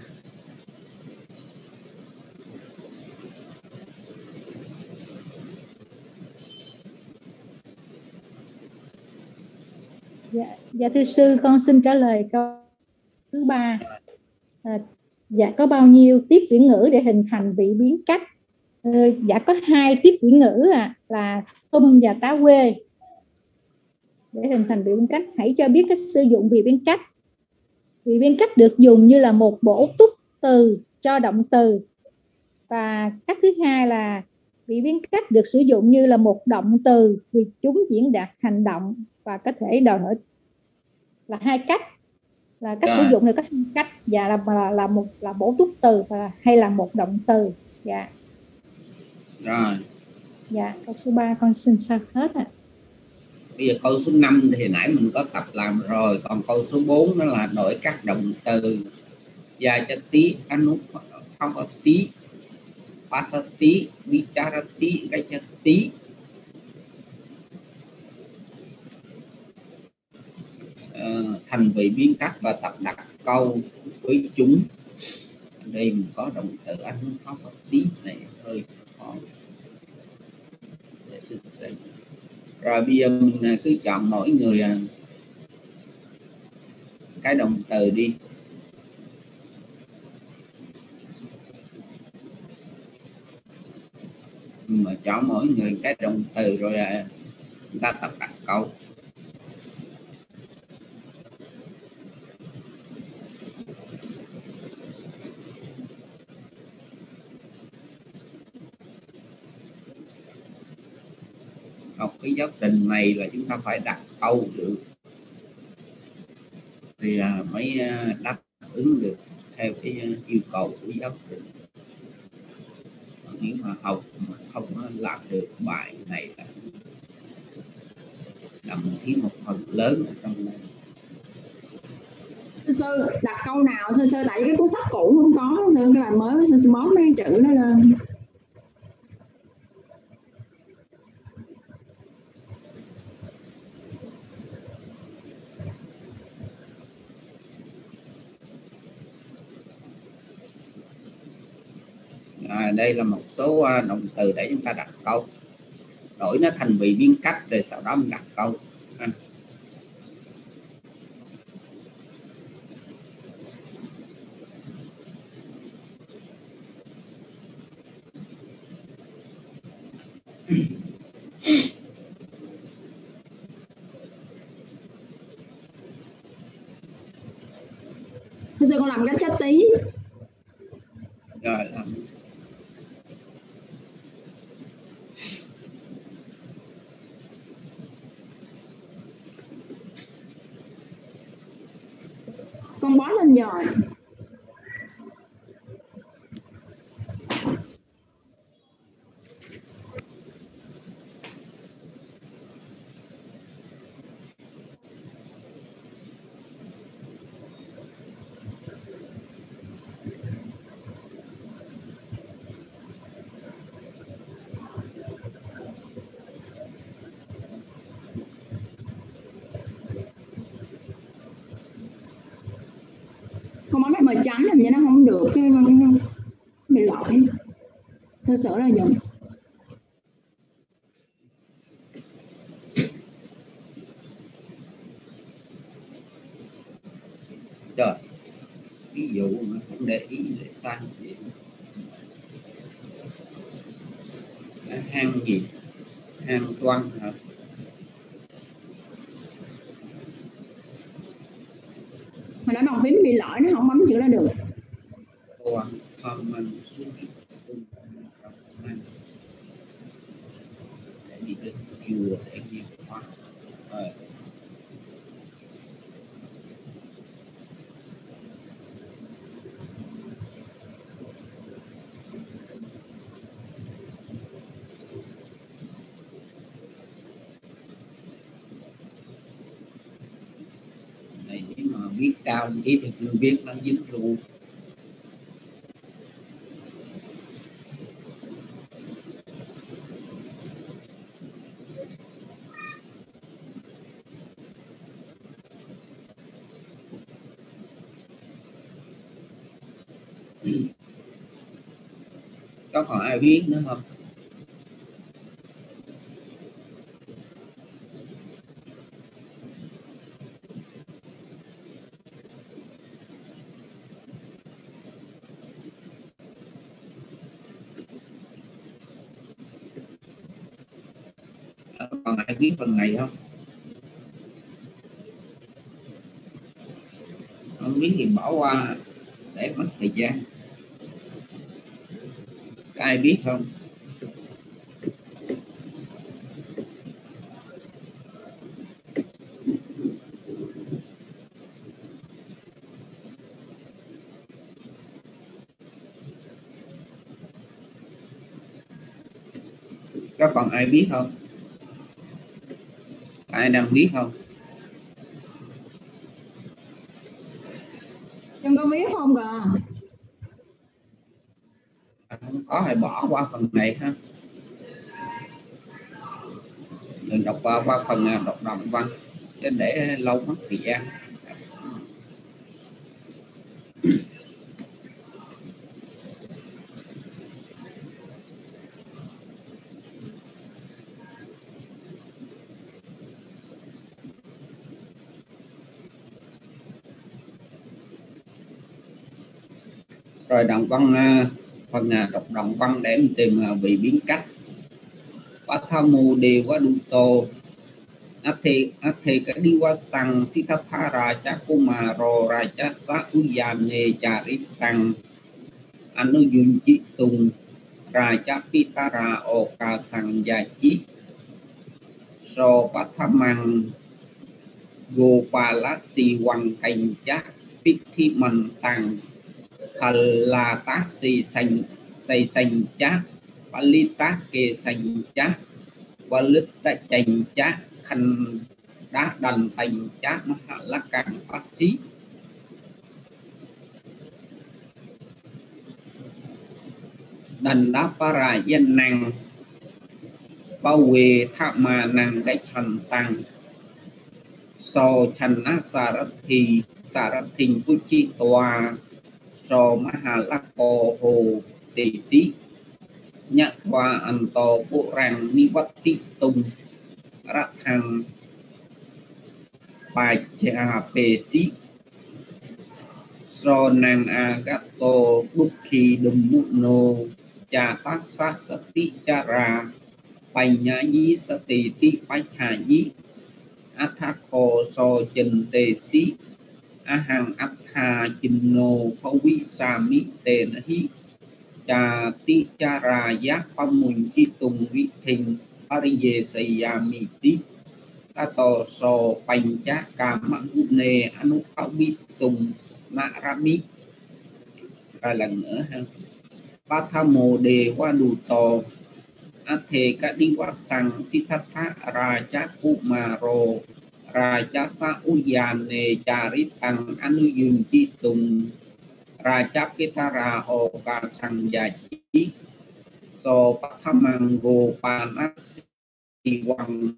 Dạ, dạ thưa sư, con xin trả lời câu thứ ba. À, dạ có bao nhiêu tiếp vĩ ngữ để hình thành vị biến cách? À, dạ có hai tiếp vĩ ngữ à, là tum và tá quê để hình thành vị biến cách. Hãy cho biết cách sử dụng vị biến cách. Vị biến cách được dùng như là một bổ túc từ cho động từ. Và cách thứ hai là vị biến cách được sử dụng như là một động từ vì chúng diễn đạt hành động và có thể đòi hỏi là hai cách, là cách à. sử dụng này có hai cách, và là, là là một là bổ túc từ và hay là một động từ. Dạ. Rồi. Dạ, câu số ba con xin sao hết ạ. À. Bây giờ câu số năm thì nãy mình có tập làm rồi, còn câu số bốn đó là đổi các động từ và cho tí anu không có tí pasati vicharati gachati. thành vị biến cách và tập đặt câu với chúng. Ở đây mình có động từ anh không có tí này hơi khó để thực sự. Rồi bây giờ mình cứ chọn mỗi người cái động từ đi. Mà chọn mỗi người cái động từ rồi chúng ta tập đặt câu. Học cái giáo trình này là chúng ta phải đặt câu được thì mới đáp ứng được theo cái yêu cầu của giáo trình. Nếu mà học mà không làm được bài này là, là một thiếu một phần lớn ở trong này. Sư sư đặt câu nào sư sư, tại cái cuốn sách cũ không có, sư cái bài mới với sư sư bó mấy chữ đó lên. À, đây là một số động từ để chúng ta đặt câu, đổi nó thành vị biến cách rồi sau đó mình đặt câu. À. Bây giờ con làm cách chất tí. Rồi làm. Con bó lên rồi. Con bấm màu trắng làm cho nó không được cái bị lỗi. Tôi sợ là dùng. Rồi, ví dụ mà không để ý để tan gì. Hang gì? Hang toan hả? Mà nó đồng phím bị lỗi, nó không bấm chữ ra được. Toan, không mình để đi đến chùa để nghe khoa. Rồi. Này nếu mà viết cao ý thì cứ viết nó dính luôn. Có còn ai biết nữa không? Còn ai biết phần này không? Không biết thì bỏ qua để mất thời gian. Có ai biết không? Có còn ai biết không? Ai đang biết không? Chân có biết không kìa? Không có thì bỏ qua phần này ha. Đừng đọc qua, qua phần đọc đoạn văn chứ để lâu mất thời gian. Rồi động văn phần đọc động văn để mình tìm vị biến cách. Vathamu Deva Duto Athe Athe Kadiwa Sang Sithatha Raja Kumaro Raja Sa Uyane Charitang Anuyunchi Tung Raja Pitara Oka Sang Yachi So Vathamang Gopalasi Wang Thành Chá Pithi Mình Tăng Thà Tác Si Sanh Say Sanh Chá Palita Kê Sanh Chá Walita Chanh Chá Khanh Đá Đành Thành Chá Mahalakang Phát Sĩ Đành Đá Para Danh Năng Bao Quê Thạ Mà Năng Đách Thành Tăng So Chanh Á Sa Rát Thi Sa Rát Thinh Puchi Tòa So Mahalako Hồ Tỳ Tí Nhạc Hoa Anh Tô Bộ Ràng Ni Vắt Tí Tung Rát Thăng Bài Chà Bê Sĩ So Nàng A Gát Tô Bút Khi Đùm Mụ Nô Chà Tác Sát Sát Tí Chà Ra Bành Nhã Dí Sát Tì Tí Bách Hà Dí Athako So Chình Tê Sĩ Ahang Atha Chình Nô Phá Quý Sa Mỹ Tê Nà Hí Chà Tí Chà Ra Giác Phong Mùn Chi Tùng Vị Thình Ariye Saya Mi Tí Tato So Bành Chá Cà Mạng Hụ Nê Anu Phá Bí Tùng Nạ Ra Mi. Rồi lần nữa ha. Vathamu Deva Duto Athe Kadiwa Sang Sithatha Raja Kumaro Raja Sa Uyane Charitang Anuyunchi Tung Raja Pitara Oka Sang Yachi So Pathamang Gopanasi Wang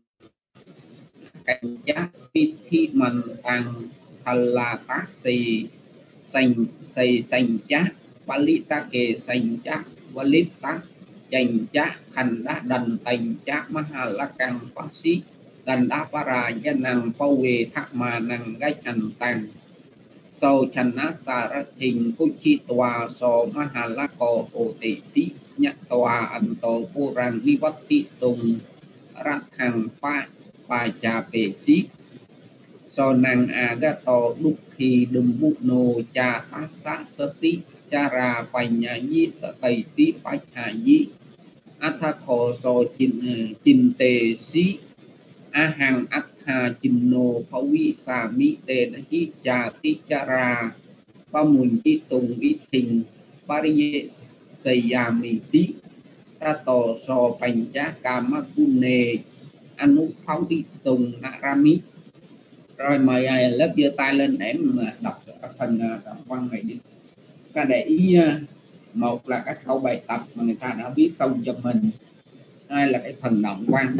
Cảnh Giác Pithi Mình Tăng Thà Tác Si Sanh Say Sanh Chá Palita Kê Sanh Chá Walita Chanh Chá Khanh Đá Đành Thành Chá Mahalakang Phát Sĩ Đành Đá Para Danh Năng Phâu Quê Thác Mà Năng Gai Hành Tăng So Chanh Á Sa Rát Thinh Puchi Tòa So Mahalako Hồ Tỳ Tí Nhạc Tòa Anh Tô Pô Rang Ni Vắt Tí Tung Rát Thăng Phá Bà Chà Bê Sĩ So Năng A Gát Tô Đúc Khi Đùm Mụ Nô Chà Tác Sát Sát Tí Chà Ra Bành Nhã Dí Sát Tây Tí Bách Hà Dí Athako So Chình Chình Tê Sĩ Ahang Atha Chình Nô Phá Quý Sa Mỹ Tê Nà Hí Chà Tí Chà Ra Phá Mùn Chi Tùng Vị Thình Pariye Saya Mi Tí Tato So Bành Chá Cà Mạc Hụ Nê Anu Phá Bí Tùng Nạ Ra Mi. Rồi mời lớp giơ tay lên để mà đọc phần đoạn văn này đi. Ta để ý một là các câu bài tập mà người ta đã viết xong cho mình, hai là cái phần đoạn văn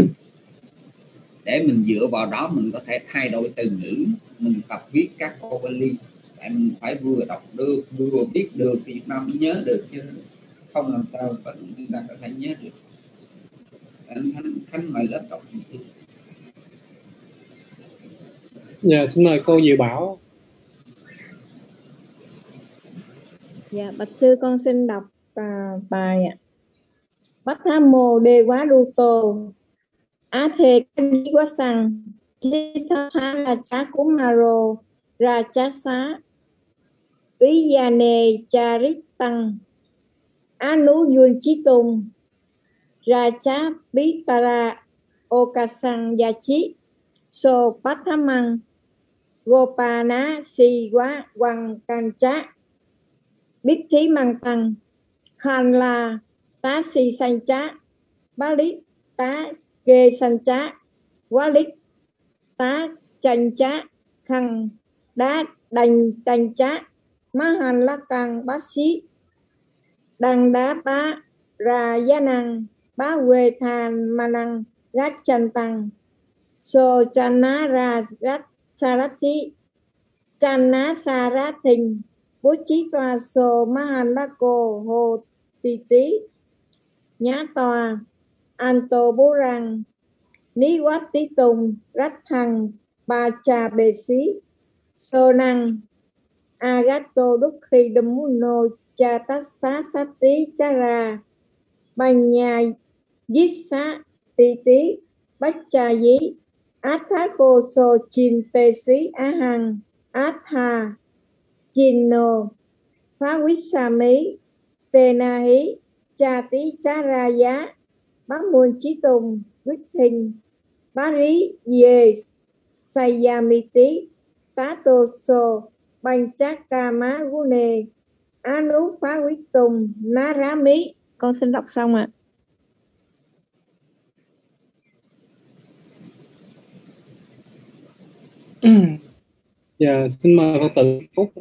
để mình dựa vào đó mình có thể thay đổi từ ngữ, mình tập viết các câu Bali. Tại mình phải vừa đọc được vừa viết được thì Việt Nam mới nhớ được, chứ không làm sao chúng ta có thể nhớ được. Anh Khánh, Khánh mời lớp đọc. Dạ, xin mời cô Diệu Bảo. Dạ, bạch sư con xin đọc à, bài ạ. Vathamu Deva Duto Athe Kadiwa Sang Sithatha Raja Kumaro Raja Sa Uyane Charitang Anuyunchi Tung Raja Pitara Oka Sang Yachi So Pathamang Gopana Si Wa Wang Kancha Bích Thí Mang Tăng Khan La Tá Si Sanh Chá Bá Lý Tá Kê Sanh Chá Quá Lý Tá Chanh Chá Khăn Đá Đành Đành Chá Má Hành Lá Càng Bá Sĩ Đăng Đá Bá Ra Giá Năng Bá Quê Thàn Mà Năng Gát Chanh Tăng So Chana Ra Rát Sa Rát Thi Chana Sa Rát Thình Bố trí tòa So Mahalako Hồ Tỳ Tí Nhã Tòa Anh Tô Bố Răng Ní Quát Tí Tùng Rát Thăng Bà Chà Bê Sĩ So Năng Agato Đúc Khi Đùm Mụ Nô cha tát xá sát tí cha ra bành nhà dít xá tí tí bách cha dí át thá khô sô chìn tê xí á hằng át hà chìn nô phá quýt sa mí tê na hí cha tí cha ra giá bác muôn chí tùng quýt thình bá rí dê say ya mi tí tá tô sô bành chát ca má gu nề á nú phá quýt tùng ná rá mí. Con xin đọc xong ạ. Dạ, xin mời Phật tử Phúc.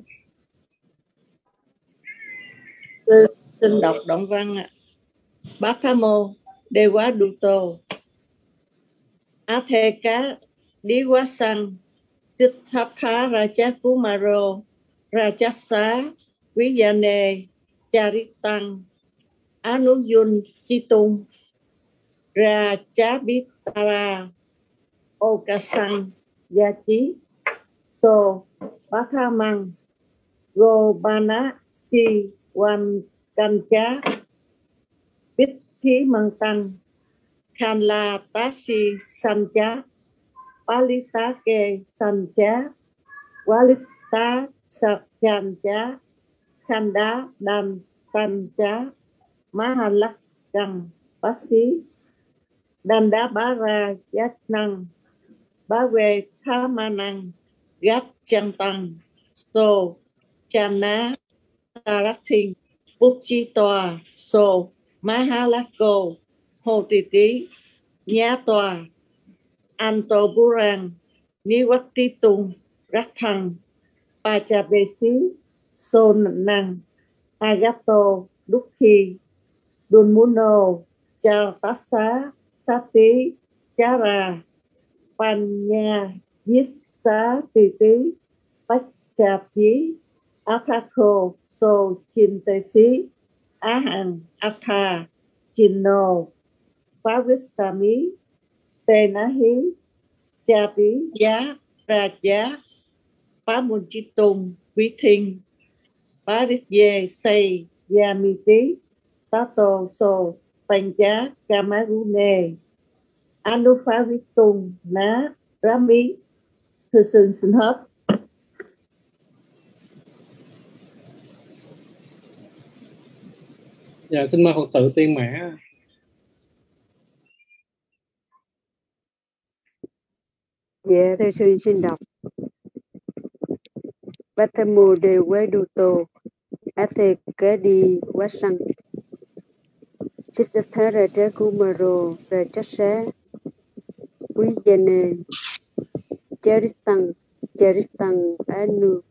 Sư xin đọc đoạn văn ạ. Bát Tha Mô Đê Quá Đu Tô Á Thê Cá Đí Quá Sanh Chích Thát Thá Ra Chá Cú Ma Rô Ra Chá Xá Quý Gia Nê Cha Rí Tăng Á Nú Yun Chi Tung Ra Chá Bí Ta Ra Ô Ca Sanh Gia Chí Sô Bát Tha Măng Gô Ba Ná Si Wan Can Chá Bích Thí Măng Tăng Khan La Tá Si San Chá Bá Lý Tá Kê San Chá Quá Lý Tá Sạc Chan Chá Khan Đá Đan Tan Chá Má Ha Lắc Căng Bá Xí Đan Đá Bá Ra Giác Năng Bá Quê Khá Ma Năng Gát Chân Tăng Sô Chan Ná Ta Rắc Thinh Bút Chi Tòa Sô Má Ha Lắc Cô Hồ Tì Tí Nhá Tòa An Tô Bú Rang Ní Quắc Tí Tung Rắc Thăng Ba Cha Bê Xí Sô Năng Agato Đúc Khi Đun Mú Nô Chao Tá Xá Sát Tí Chá Ra Pan Nha Dít Xá Tì Tí Bách Chạp Xí Á Thá Khô Sô Chìn Tê Xí Á Hằng Á Thà Chìn Nô Phá Vít Sa Mí Tê Ná Hí Cha Bí Giá Ra Giá Phá Môn Chí Tung Quý Thinh Phá Rít Dê Xây Gia Mi Tí Tá Tô Sô Bành Chá Ca Má Gu Nê Á Nú Phá Vít Tung Ná Rá Mí. Thưa sư xin hết. Dạ, xin mời Phật tử Tiên Mã. Dạ, thưa sư xin đọc. Bát Tha Mô Đê Quá Đu Tô Á Thê Cá Đi Quá Sanh Chích Thá Ra Trá Cú Ma Rô Ra Chá Xá Quý Gia Nê Chá Rít Tăng Chá Rít Tăng Á Nú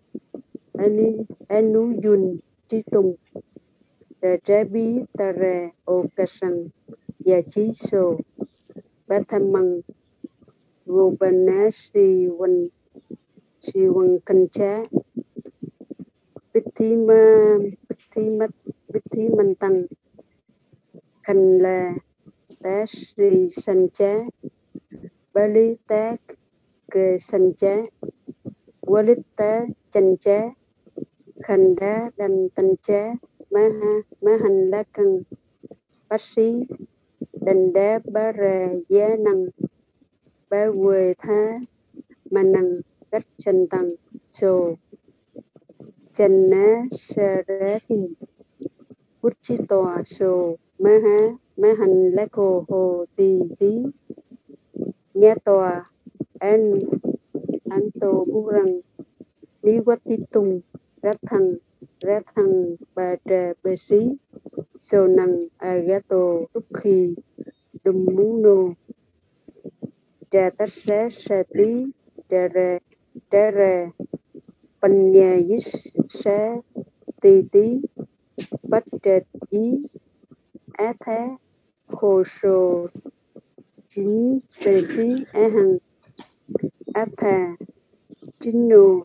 Á Nú Yun Trí Tung Ra Trá Bí Ta Ra Ô Ca Sanh Gia Chí Sô Bát Tha Măng Gô Ba Ná Si Wan Si Wan Can Chá Bích Thí Ma Bích Thí Mắt Bích Thí Man Tăng Khan La Tá Si San Chá Bá Lý Tá Kê San Chá Quá Lý Tá Chanh Chá Khan Đá Đan Tan Chá Má Ha Má Hành Lá Căng Bác Sĩ Đành Đá Bá Ra Giá Năng Bá Quê Thá Ma Năng Cách Chân Tăng Sô Chân Ná Sa Rá Thìn Bút Chí Tòa Sô Má Há Má Hành Lá Cô Hồ Tì Tí Nhá Tòa An An Tô Bú Răng Lý Quát Tí Tung Rát Thăng Rát Thăng Ba Trà Bê Xí Sô Năng Agato Rúc Khi Đùm Mú Nô Trà Tát Xá Sa Tí Trà Ra Trà Ra Pan Nha Dít Xá Tì Tí Bách Trà Chí Á Thá Khô Sô Chính Tê Xí Á Hằng Á Thà Chính Nô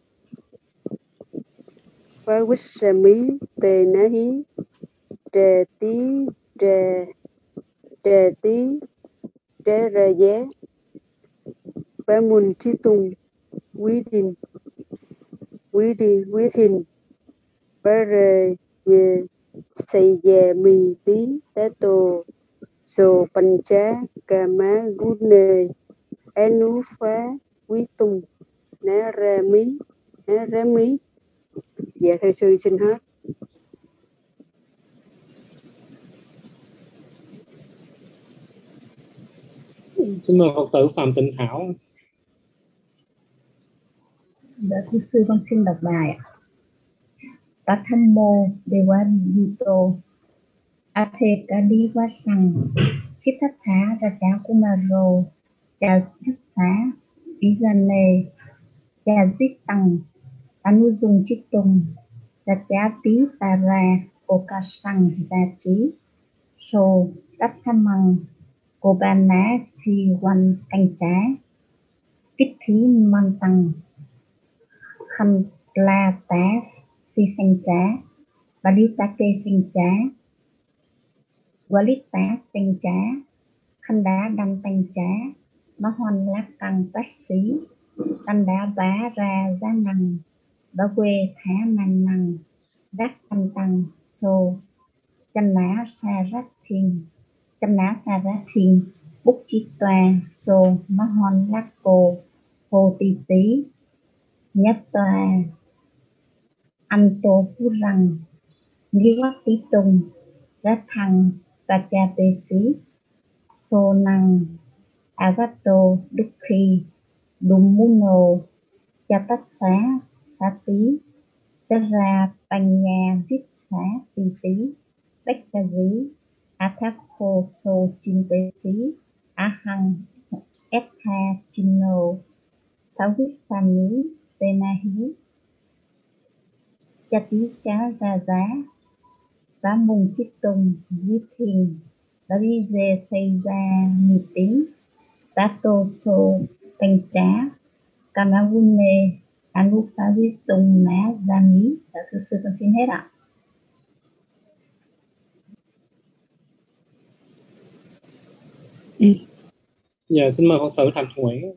Phá Quýt Sa Mí Tê Ná Hí Trà Tí Trà Trà Tí Trà Ra Giá Bá Môn Chí Tung Quý Đinh Quý Đi Quý Thìn Bá Rê ye say ye mi tí dato so pancha kama gune enu phá quý tung ná ra mí ná ra mí. Dạ thưa sư xin hết. Xin mời Phật tử Phạm Tịnh Thảo. Dạ thưa sư, con xin đọc bài ạ. Pathammo Devadito Athe Kadi Vasang Siddhartha Raja Kumaro Cha Thá Vijane Cha Zitang Anujung Chitung Raja Tí Tara Okasang Gia Trí So Đắc-tha-măng Cô Ba Ná Si Quan Canh Chá Kích Thí Man Tăng Khanh La Tá Si Xanh Chá Bà Lý Tá Kê Xanh Chá Quả Lý Tá Xanh Chá Khanh Đá Đăng Tanh Chá Má Hoan Lá Căng Bách Xí Đăng Đá Bá Ra Giá Năng Bá Quê Thá Man Năng Đắc Thanh Tăng Sô Chăm Ná Sa Rát Thiên Chăm Ná Sa Rát Thiên Búc Chí Toa Sô Má Hoan Lá Cô Hồ Tì Tí Nhất Toa Anh Tô Phú Răng Lý Quát Tí Tùng Rát Thăng Và Cha Tê Xí Sô Năng Agato Đúc Khi Đùm Mú Nô Cha Tát Xá Xá Tí Chá Ra Bành Nhà Viết Xá Tì Tí Bách Cha Dí A Thác Khô Sô Chinh Tế Xí A Hăng Ét Tha Chinh Nô Thảo Viết Sa Ní Tê Na Hí Cha Tí Chá Ra Giá Bá Mùng Chít Tùng Viết Thiên Bá Rí Dê Xây Ra Mì Tí Bá Tô Sô Canh Trá Cà Má Vun Nê Anu Phá Viết Tùng Ná Gia Mí. Dạ thưa sư con xin hết ạ. Dạ xin mời Phật tử Thạch Nguyễn.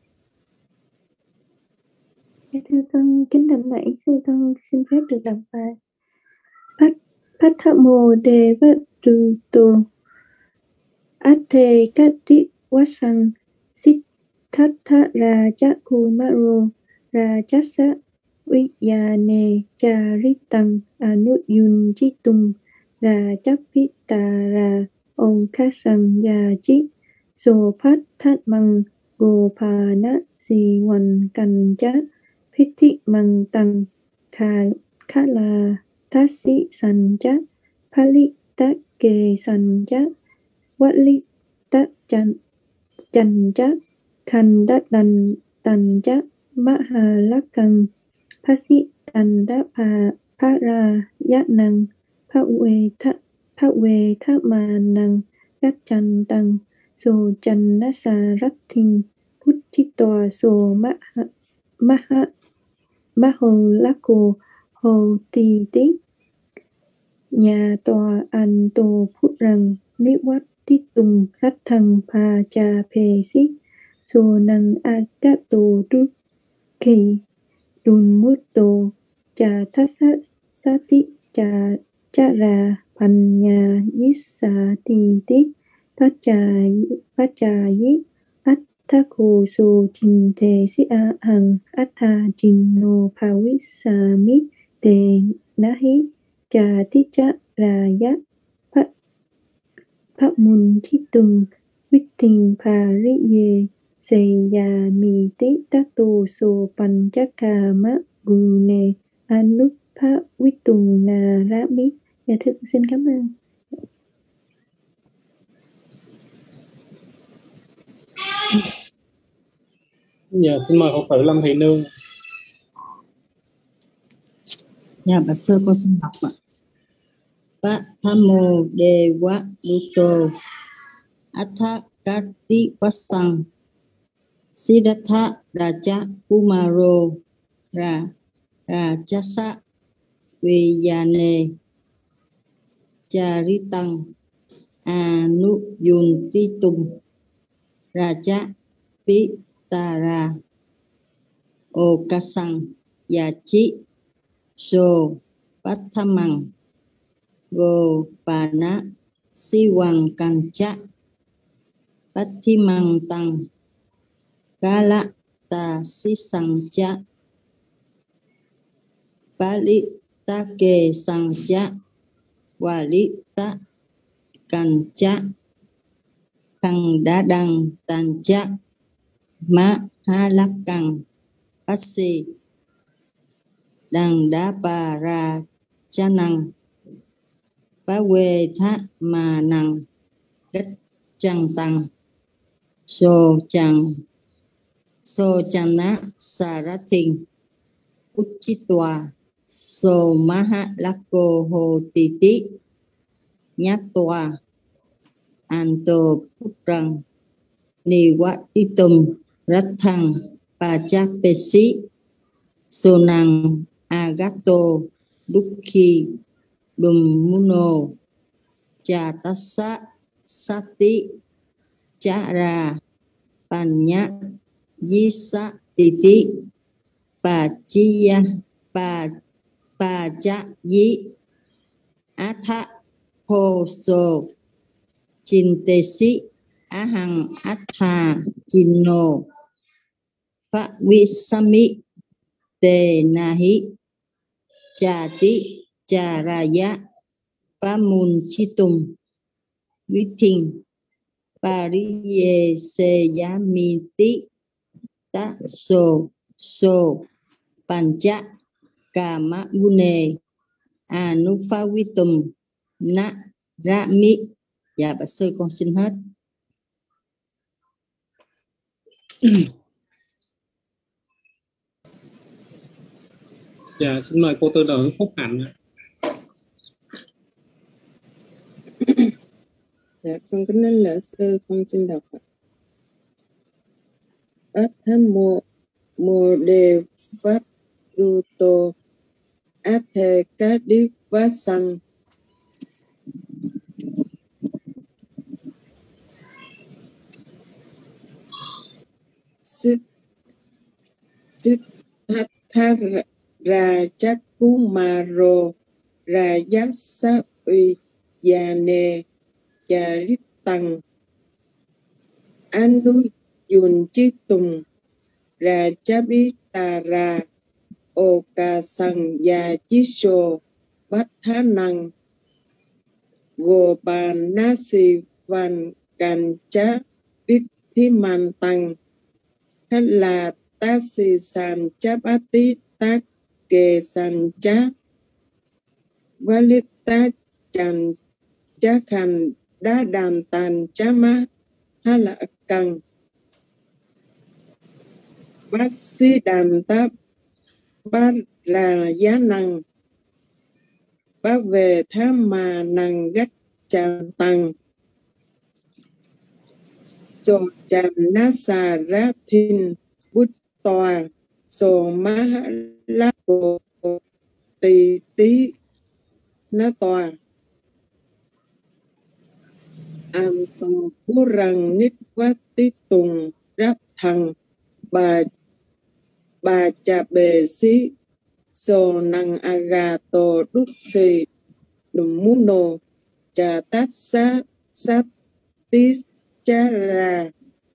Thưa con kính đảnh lễ sư, con xin phép được đọc bài Pathammo Devadito Athe Kadi Vasang Siddhartha Raja Kumaro Rajasa Vijane Charitang Anujung Chitung Rajapitara Okasang Gia Trí So Pathamang Gopana Si Wan Canh Chá Pithi Mang Tăng Kha La Tasi San Chá Pali Tá Kê San Chá Wali Tá Chan Chan Chá Khanh Đá Đành Tành Chá Maha Lá Căng Pasi Tành Đá Phà Phá Ra Giá Năng Phá Uê Thá Phá Uê Thá Mà Năng Gác Chan Tăng So Chan Ná Sa Rát Thiên Phút Chí Tòa So Maha Maha Má Hồ Lá Cô Hồ Tì Tí Nhà Tòa Anh Tô Phút Răng Lý Quát Tí Tùng Rát Thăng Pha Cha Phê Xí So Năng A Cá Tô Đúc Kỳ Đùn Mút Tô Cha Thát Sát Sát Tí Cha Cha Ra Pan Nhà Yít Sa Tì Tí Phát Cha Phát Cha Yít Át Thá Khô So Chinh Thê Xí A Hằng Át Tha Chinh Nô Phá Quý Sa Mít Tê Ná Hí Cha Tí Chá Ra Giá Phát Phát Mùn Chí Tùng Vít Thình Phá Rí Dê Xây Gia Mì Tí Đắc Tô Sô Pan Chá Cà Má Gù Nê An Núp Phá Vít Tùng Nà Rá Mít. Dạ thưa xin cảm ơn. Dạ xin mời Phật tử Lâm Thị Nương. Dạ bà sư con xin đọc ạ. Pathammo Devadito Atha Kadi Vasang Siddhartha Raja Kumaro Ra Rajasa Vijane Charitang Anujung Chitung Raja Pitara Okasang Gia Trí So Pathamang Go Pana Siwang Kancha Patimang Tăng Kala Ta Sisang Cha Pali Ta Kê Sang Cha Wali Ta Kancha Khang Đá Đăng Tàn Cha Ma Ha Lắc Căng Pasi Đăng Đá Bà Ra Cha Năng Bá Quê Thá Mà Năng Cách Trăng Tăng So Chang So Chana Sarathing Uchitwa So Maha Lako Ho Titi Nyatwa Anto Putrang Niwa Titum Rathang Pachapesi Sonang Agato Dukhi Dummuno Chatasa Sati Chara Panya Yisa Titi Pachiya Pa Pacha Yi Atha Hoso Chintesi Ahang Atha Chino Phạ Vi Sami Tề Nahi Chati Charaya Pamun Chitum Viting Pariye Seyamiti Ta So So Pancha Kama Gune Anufawitum Na Rami. Dạ bà sư con xin hết. Dạ xin mời cô tư nữ Phúc Hạnh. Dạ con kính đến lễ sư, con xin đọc ạ. Atthamo mô đề pháp đu tô Athe cá điếc vá sanh Sức Sức thát thá ra chắc cú mà rồ ra giác sát uy già nề chà rít tăng anu yun chi tùng ra cha bi tà ra ô ca sang già chi sô bát thá năng gồ bà na si van can cha bít thi man tăng hay là ta si san cha bát tí ta kê san cha valit ta chan cha khăn đá đàm tàn cha ma hay là căng bác sĩ đàm ta bác là giá năng bác về tham mà năng gắt chàng tăng so chàng ná xà rá thinh bút tòa so má lá bồ tì tí ná tòa an tòa bố rằng nít vát tí tùng ráp thằng bà bà chà bề xí so năng aga to đúc xì đùm mú nô chà tát xá sát tí chá ra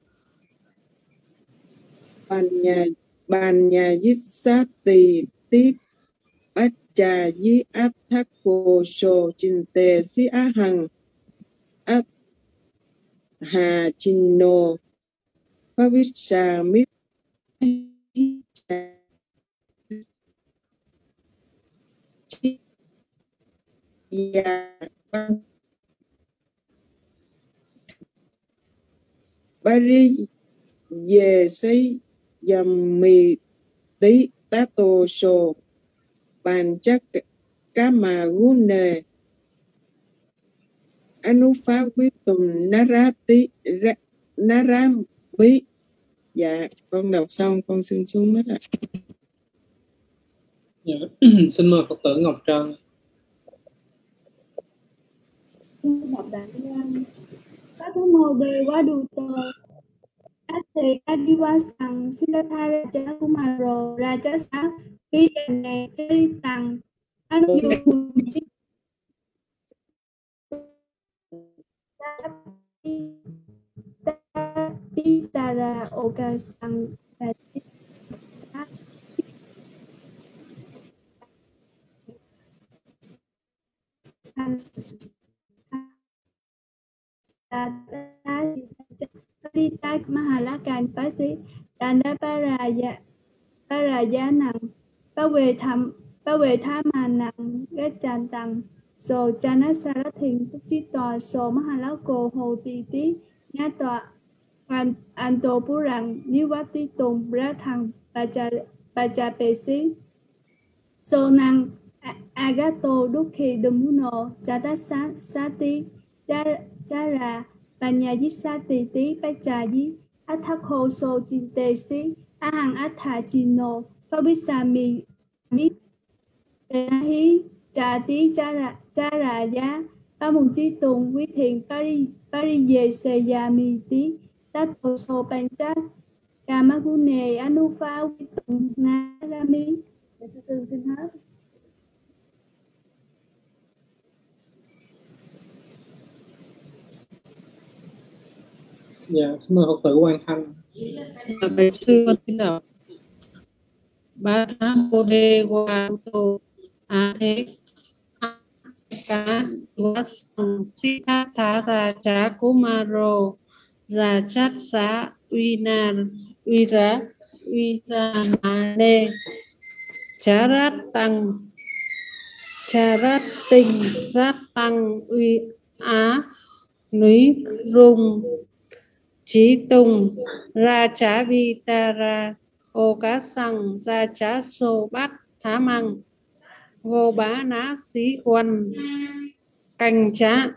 bàn nhà bàn nhà dít sát tì tí bát chà dí át thác cô sô trình tề xí á hằng át hà trình nô phá vít xà mít ya bari về xây dầm mì tí tá tô sô bàn chắc cá mà gu nề anu phá quý tùm ná rá tí ná rá bí. Dạ con đọc xong con xin xuống mất ạ. Dạ. Xin mời Phật tử Ngọc Trân. Đọc đoạn văn các thứ mô đề quá đủ tờ Ate Kadiwa Sang Silatha Raja Kumaro Raja Sa Pidane Charitang Anu Pitara Okasang Paritak Mahalakan Pasi Đanda Paraya Paraya Nặng Ba Về Tham Ba Về Tha Mà Nặng Ghét Chan Tăng So Chanasara Thình Phúc Chí Tòa So Mahalako Hồ Tì Tí Nhá Tòa An Anto Purang Niwati Tùng Bra Thằng Bacha Bacha Pesi So Năng Agato Dukhi Dumuno Chata Sati Chara Banya Yisati Tí Bacha Yi Athakho So Chintesi Ahang Atha Chino Pabisami Ni Hi Cha Tí Chara Chara Ya Ba Mùng Chi Tùng Quý Thiện Pari Pari Ye Se Ya Mi Tí Tát Tô So Panchat Kamagune Anufa Quý Tùng Narami. Sư xin hết. Dạ, xin mời Phật tử Quang Thanh. Dạ, bạch sư con xin đọc. Ba tháng Bồ Đề Hoa Tô A Thế Cá Quá Sằng Si Thá Thá Ra Trá Kumaro Già Chát Xá Uy Na Uy Rá Uy Ra Na Nê Chá Rát Tăng Chá Rát Tinh Rát Tăng Uy Á Núi Rung Chí Tùng Ra Chá Vi Ta Ra Ô Cá Sằng Ra Chá Sô Bát Thá Măng Gô Bá Ná Xí Quần Cành Chá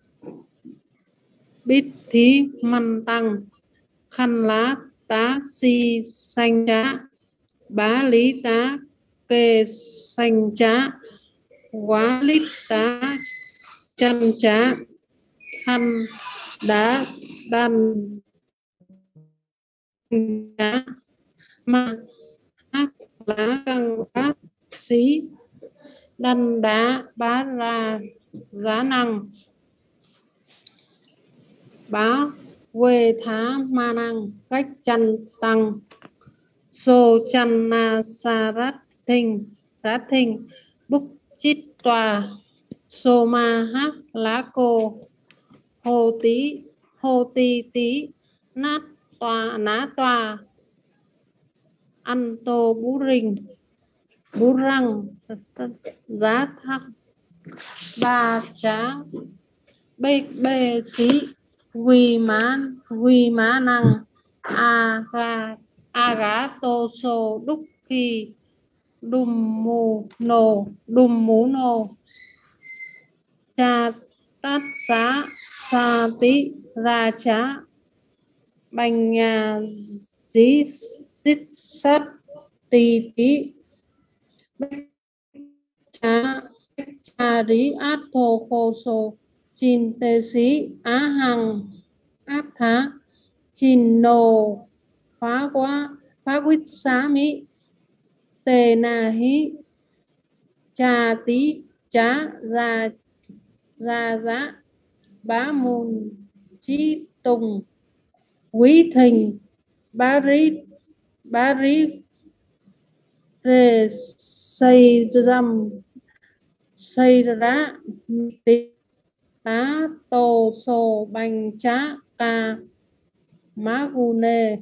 Bít Thí Măn Tăng Khăn Lá Tá Si Xanh Chá Bá Lý Tá Kê Xanh Chá Quá Lít Tá Chăn Chá Khăn Đá Đan Chá Ma Hát Lá Căng Bát Xí Đăn Đá Bá Ra Giá Năng Bá Quê Thá Ma Năng Cách Chăn Tăng Sô Chăn Na Sa Rát Thinh Rát Thinh Búc Chít Tòa Sô Ma Hát Lá Cô Hồ Tí Hồ Tì Tí Nát Tòa Ná Tòa Ăn Tô Bú Rình Bú Răng Giá Thắc Ba Chá Bê Bê Xí Quy Má Quy Má Năng A Ga A Gá Tô Sô Đúc Khi Đùm Mù Nô Đùm Mú Nô Cha Tát Xá Sa Tí Ra Chá Bành Nhà Dí Xít Sát Tì Tí Chá Chá Rí Át Thô Khô Sô Chin Tê Xí Á Hằng Át Thá Chin Nô Phá Quá Phá Quýt Xá Mỹ Tê Na Hí Chá Tí Chá Ra Ra Giá Bá Môn Chí Tùng Quý Thình Bá Rí Bá Rí Rê Xây Râm Xây Rá Tí Tá Tô Sô Bành Chá Ca Má Gu Nê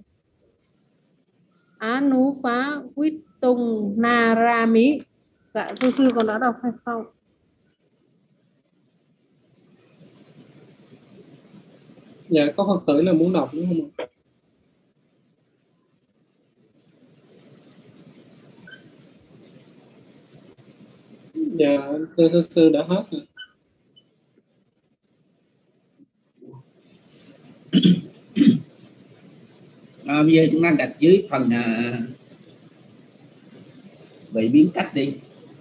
Á Nú Phá Quýt Tùng Na Ra Mỹ. Dạ, sư sư còn đã đọc hay không? Dạ, có Phật tử là muốn đọc đúng không ạ? Dạ, thưa thưa sư đã hết rồi. À, bây giờ chúng ta đặt dưới phần à, vị biến cách đi.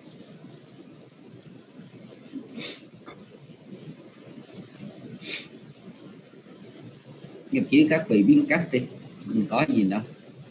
Nhập dưới các vị biến cách đi, không có gì đâu.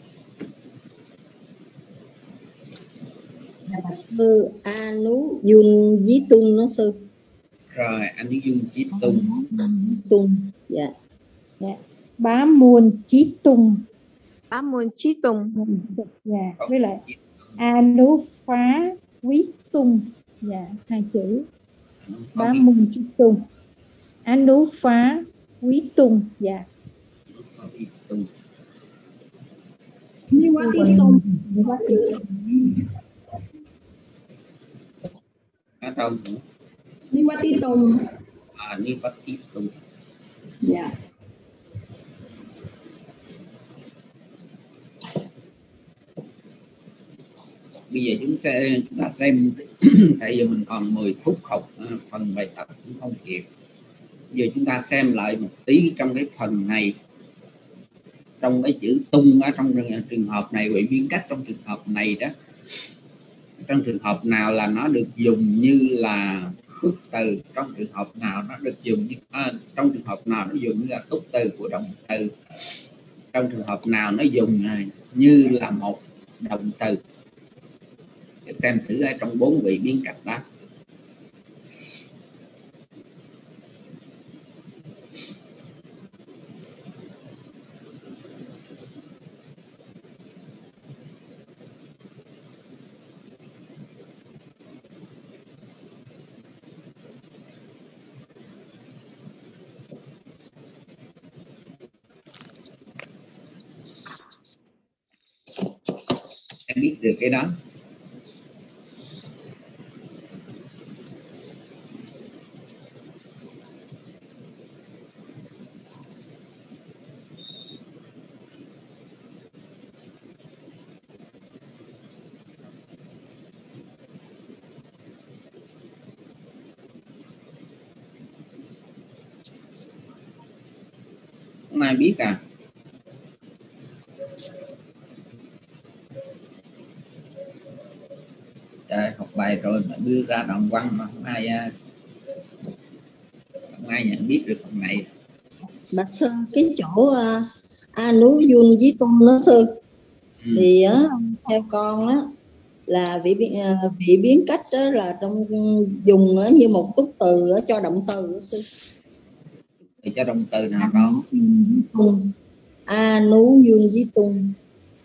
Dạ, sư Anu Yun Dí Tung nó sư. Rồi, anh Yun Dí Tung. Dí Tung, dạ. Dạ. Bá muôn chí tung. Bá muôn chí tung. Dạ. Với lại anu phá quý tung. Dạ, hai chữ. Bá muôn chí tung. Anu phá quý tung. Dạ. Ni quá tí tung. Chữ ở đâu nữa? Ni quá tí tung. À, ni quá tí tung. Dạ. Bây giờ chúng ta chúng ta xem tại giờ mình còn mười phút học phần bài tập cũng không kịp. Giờ chúng ta xem lại một tí trong cái phần này, trong cái chữ tung ở trong trường hợp này, vậy biến cách trong trường hợp này đó, trong trường hợp nào là nó được dùng như là túc từ, trong trường hợp nào nó được dùng như à, trong trường hợp nào nó dùng như là túc từ của động từ, trong trường hợp nào nó dùng như là một động từ. Để xem thử ở trong bốn vị biến cách đó. Em biết được cái đó. Không ai biết à? Trời, học bài rồi mà đưa ra đoạn văn mà không ai không ai nhận biết được phần này. Bạch sư, cái chỗ uh, anu yun với tung nó sư ừ. Thì uh, theo con á là vị uh, vị biến cách đó là trong dùng uh, như một túc từ uh, cho động từ đó, sư. Thì cho động từ nào đó. Tung. Anu yun với tung.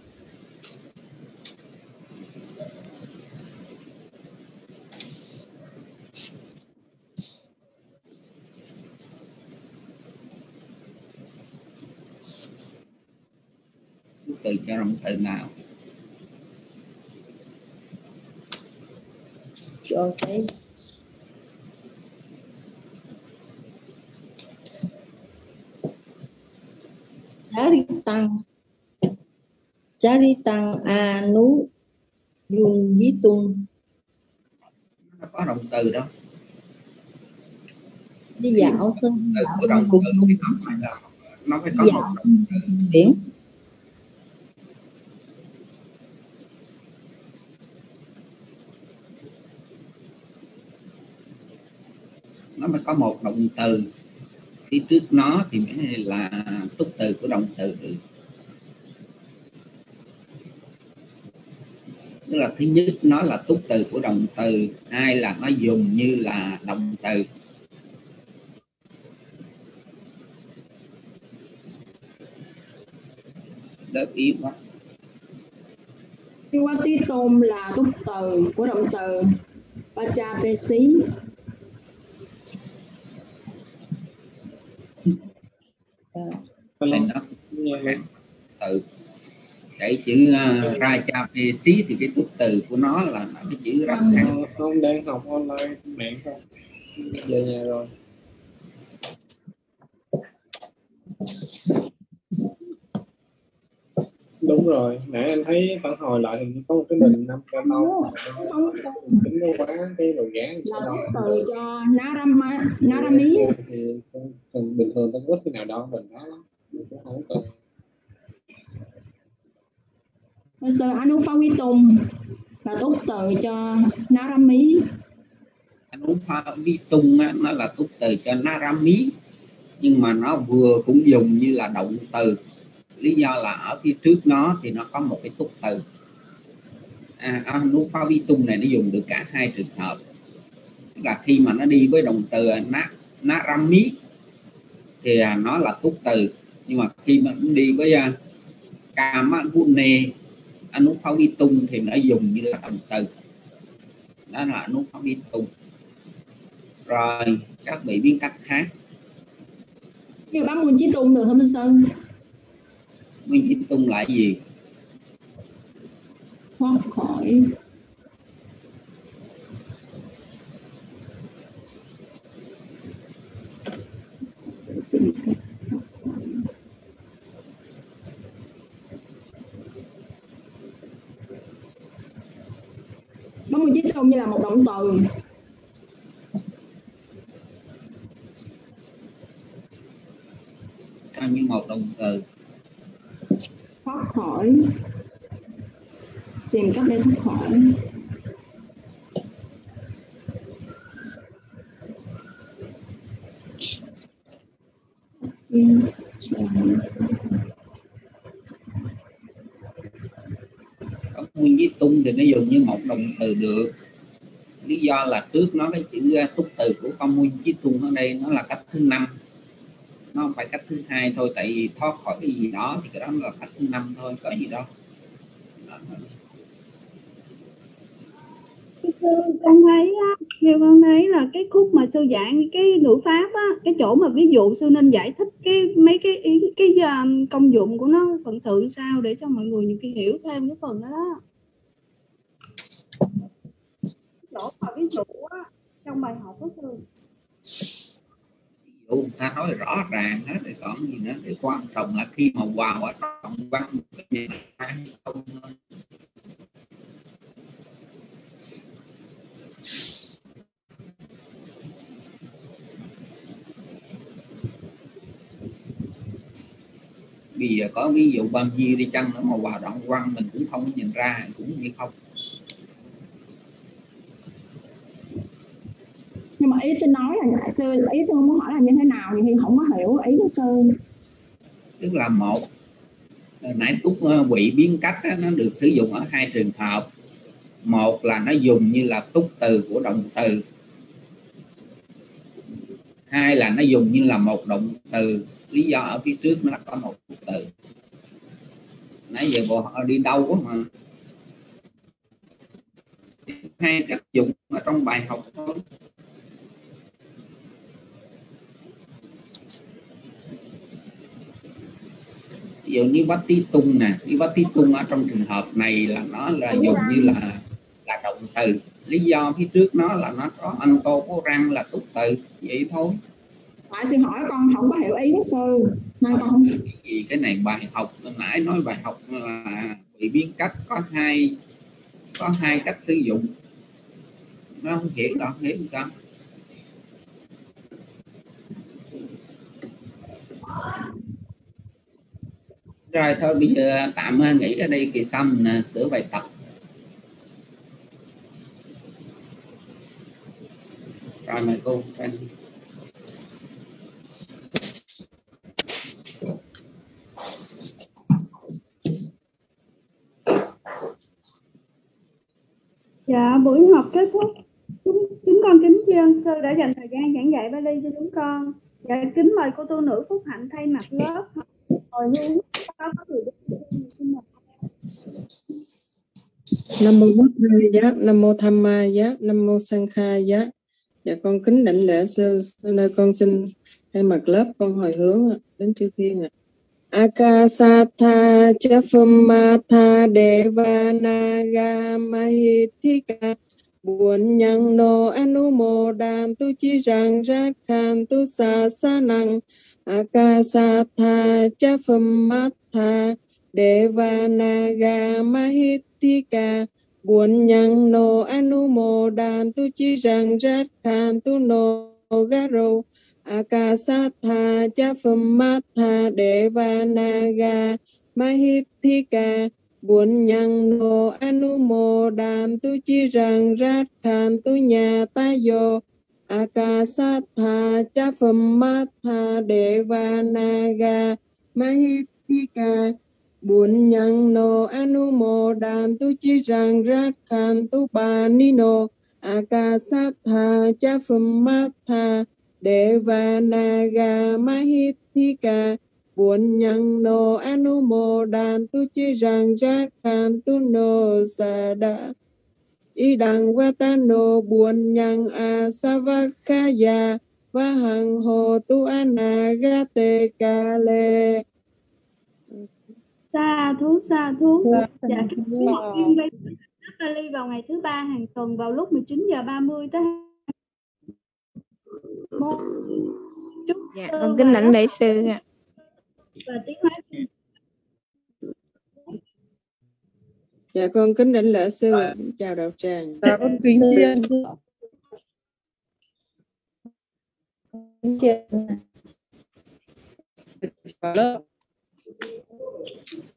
Từ cho động từ nào? Cho cái Chari tăng Chari tăng anu yun với tung. Nó có động từ đó. Đi dạo sư, từ động từ thì nó phải là nó phải có một động từ biển. Nó mới có một động từ phía trước nó thì mới là túc từ của động từ được. Tức là thứ nhất nó là túc từ của động từ, hai là nó dùng như là động từ. Lớp yếu quá. Ni quá tí tung là túc từ của động từ Pachapesi. Lên đó từ cái chữ uh, Rajapesi thì cái túc từ của nó là cái chữ Raja. Không, đang học online mạng không, về nhà rồi. Đúng rồi, nãy anh thấy phản hồi lại thì có một cái bình năm cái đâu tính nó quá cái đồ gán là túc từ cho Narama Narami thì bình thường ta có cái nào đó mình đó cũng không cần. Bây giờ Anupavitum là túc từ cho Narami. Anupavitum nó là túc từ cho Narami, nhưng mà nó vừa cũng dùng như là động từ. Lý do là ở phía trước nó thì nó có một cái túc từ. À, Anupavitum này nó dùng được cả hai trường hợp. Tức là khi mà nó đi với động từ na, Narami thì nó là túc từ, Nhưng mà khi mà đi với uh, Kamabune Anuphavitung thì nó dùng như là động từ, đó là Anuphavitung. Rồi các vị biến cách khác. Như bác Nguyên Chí Tung được không Minh Sơn? Nguyên Chí Tung là gì? Thoát khỏi bác Nguyên Chí Tung như là một động từ. Như một động từ. Thoát khỏi, tìm cách để thoát khỏi. Ở Nguyên Chí Tung thì nó dùng như một động từ được. Lý do là trước nó cái chữ túc từ của con Nguyên Chí Tung ở đây nó là cách thứ năm, nó không phải cách thứ hai thôi, tại vì thoát khỏi cái gì đó thì cái đó là cách thứ năm thôi, có gì đâu. Sư con thấy á, theo con thấy là cái khúc mà sư giảng cái ngữ pháp á, cái chỗ mà ví dụ sư nên giải thích cái mấy cái ý cái uh, công dụng của nó phận sự sao để cho mọi người nhiều khi hiểu thêm cái phần đó đó. Chỗ mà ví dụ á, trong bài học của sư ví dụ người ta nói rõ ràng hết rồi còn gì nữa, để quan trọng là khi mà vào ở trong văn hay không. Bây giờ có ví dụ bao nhiêu đi chăng nữa mà vào đoạn văn mình cũng không nhìn ra, cũng như không. Nhưng mà ý sư nói là sư ý sư muốn hỏi là như thế nào thì không có hiểu ý của sư. Tức là một, nãy túc quỷ biến cách đó, nó được sử dụng ở hai trường hợp. Một là nó dùng như là túc từ của động từ, hai là nó dùng như là một động từ. Lý do ở phía trước nó có một túc từ. Nãy giờ bộ họ đi đâu quá mà. Hai cách dùng ở trong bài học thôi. Ví dụ như Bát Tí Tung nè, như Bát Tí Tung ở trong trường hợp này là nó là dùng như là là động từ. Lý do phía trước nó là nó có anh tô có răng là túc từ, vậy thôi. Tại sư hỏi con không có hiểu ý của sư nên con không. Cái gì cái này bài học nãy nói bài học là bị biến cách có hai có hai cách sử dụng, nó không hiểu đâu, hiểu sao? Rồi thôi bây giờ tạm nghỉ ở đây kỳ xong sửa bài tập. Rồi mời cô. Dạ, buổi học kết thúc. Chúng, chúng con kính tri ân sư đã dành thời gian giảng dạy Bali cho chúng con. Dạ, kính mời cô tu nữ Phúc Hạnh thay mặt lớp. Hồi như có người Nam mô Bụt Thầy giá, Nam mô Tham Ma giá, Nam mô Sang Kha giá. Dạ con kính đảnh lễ sư, nơi con xin thay mặt lớp con hồi hướng đến chư thiên ạ. Akasatha Chafumatha Devanaga Mahithika Buồn nhân nô Anumodan tu chi rằng rát khan tu sa sa năng Akasatha Chafumatha Devanaga Mahithika Buồn nhân nô Anumodan tu chi rằng rát khan tu nô garo Akasatha Chafumatha Devanaga Mahithika Buồn nhân nô Anumodan tu chi rằng rát khan tu nhà ta yo Akasatha Chafumatha Devanaga Mahithika Buồn nhân nô Anumodan tu chi rằng rát khan tu bà ni nô Akasatha Chafumatha Devanaga Mahithika buồn nhang nô anu mô đàn tu chi rằng ra khan tu nô sa đa y đằng wa ta nô buồn nhang a sa va kha ya va hằng hồ tu ana ga te ka le. Sa thú sa thú. Dạ các học viên vay lớp Bali vào ngày thứ ba hàng tuần vào lúc mười chín giờ ba mươi tới một chút. Dạ con kính lãnh lễ sư ạ. Và tiếng Hóa. Dạ con kính lãnh lễ sư. Chào đạo tràng. Dạ con kính thiên. Kính thiên.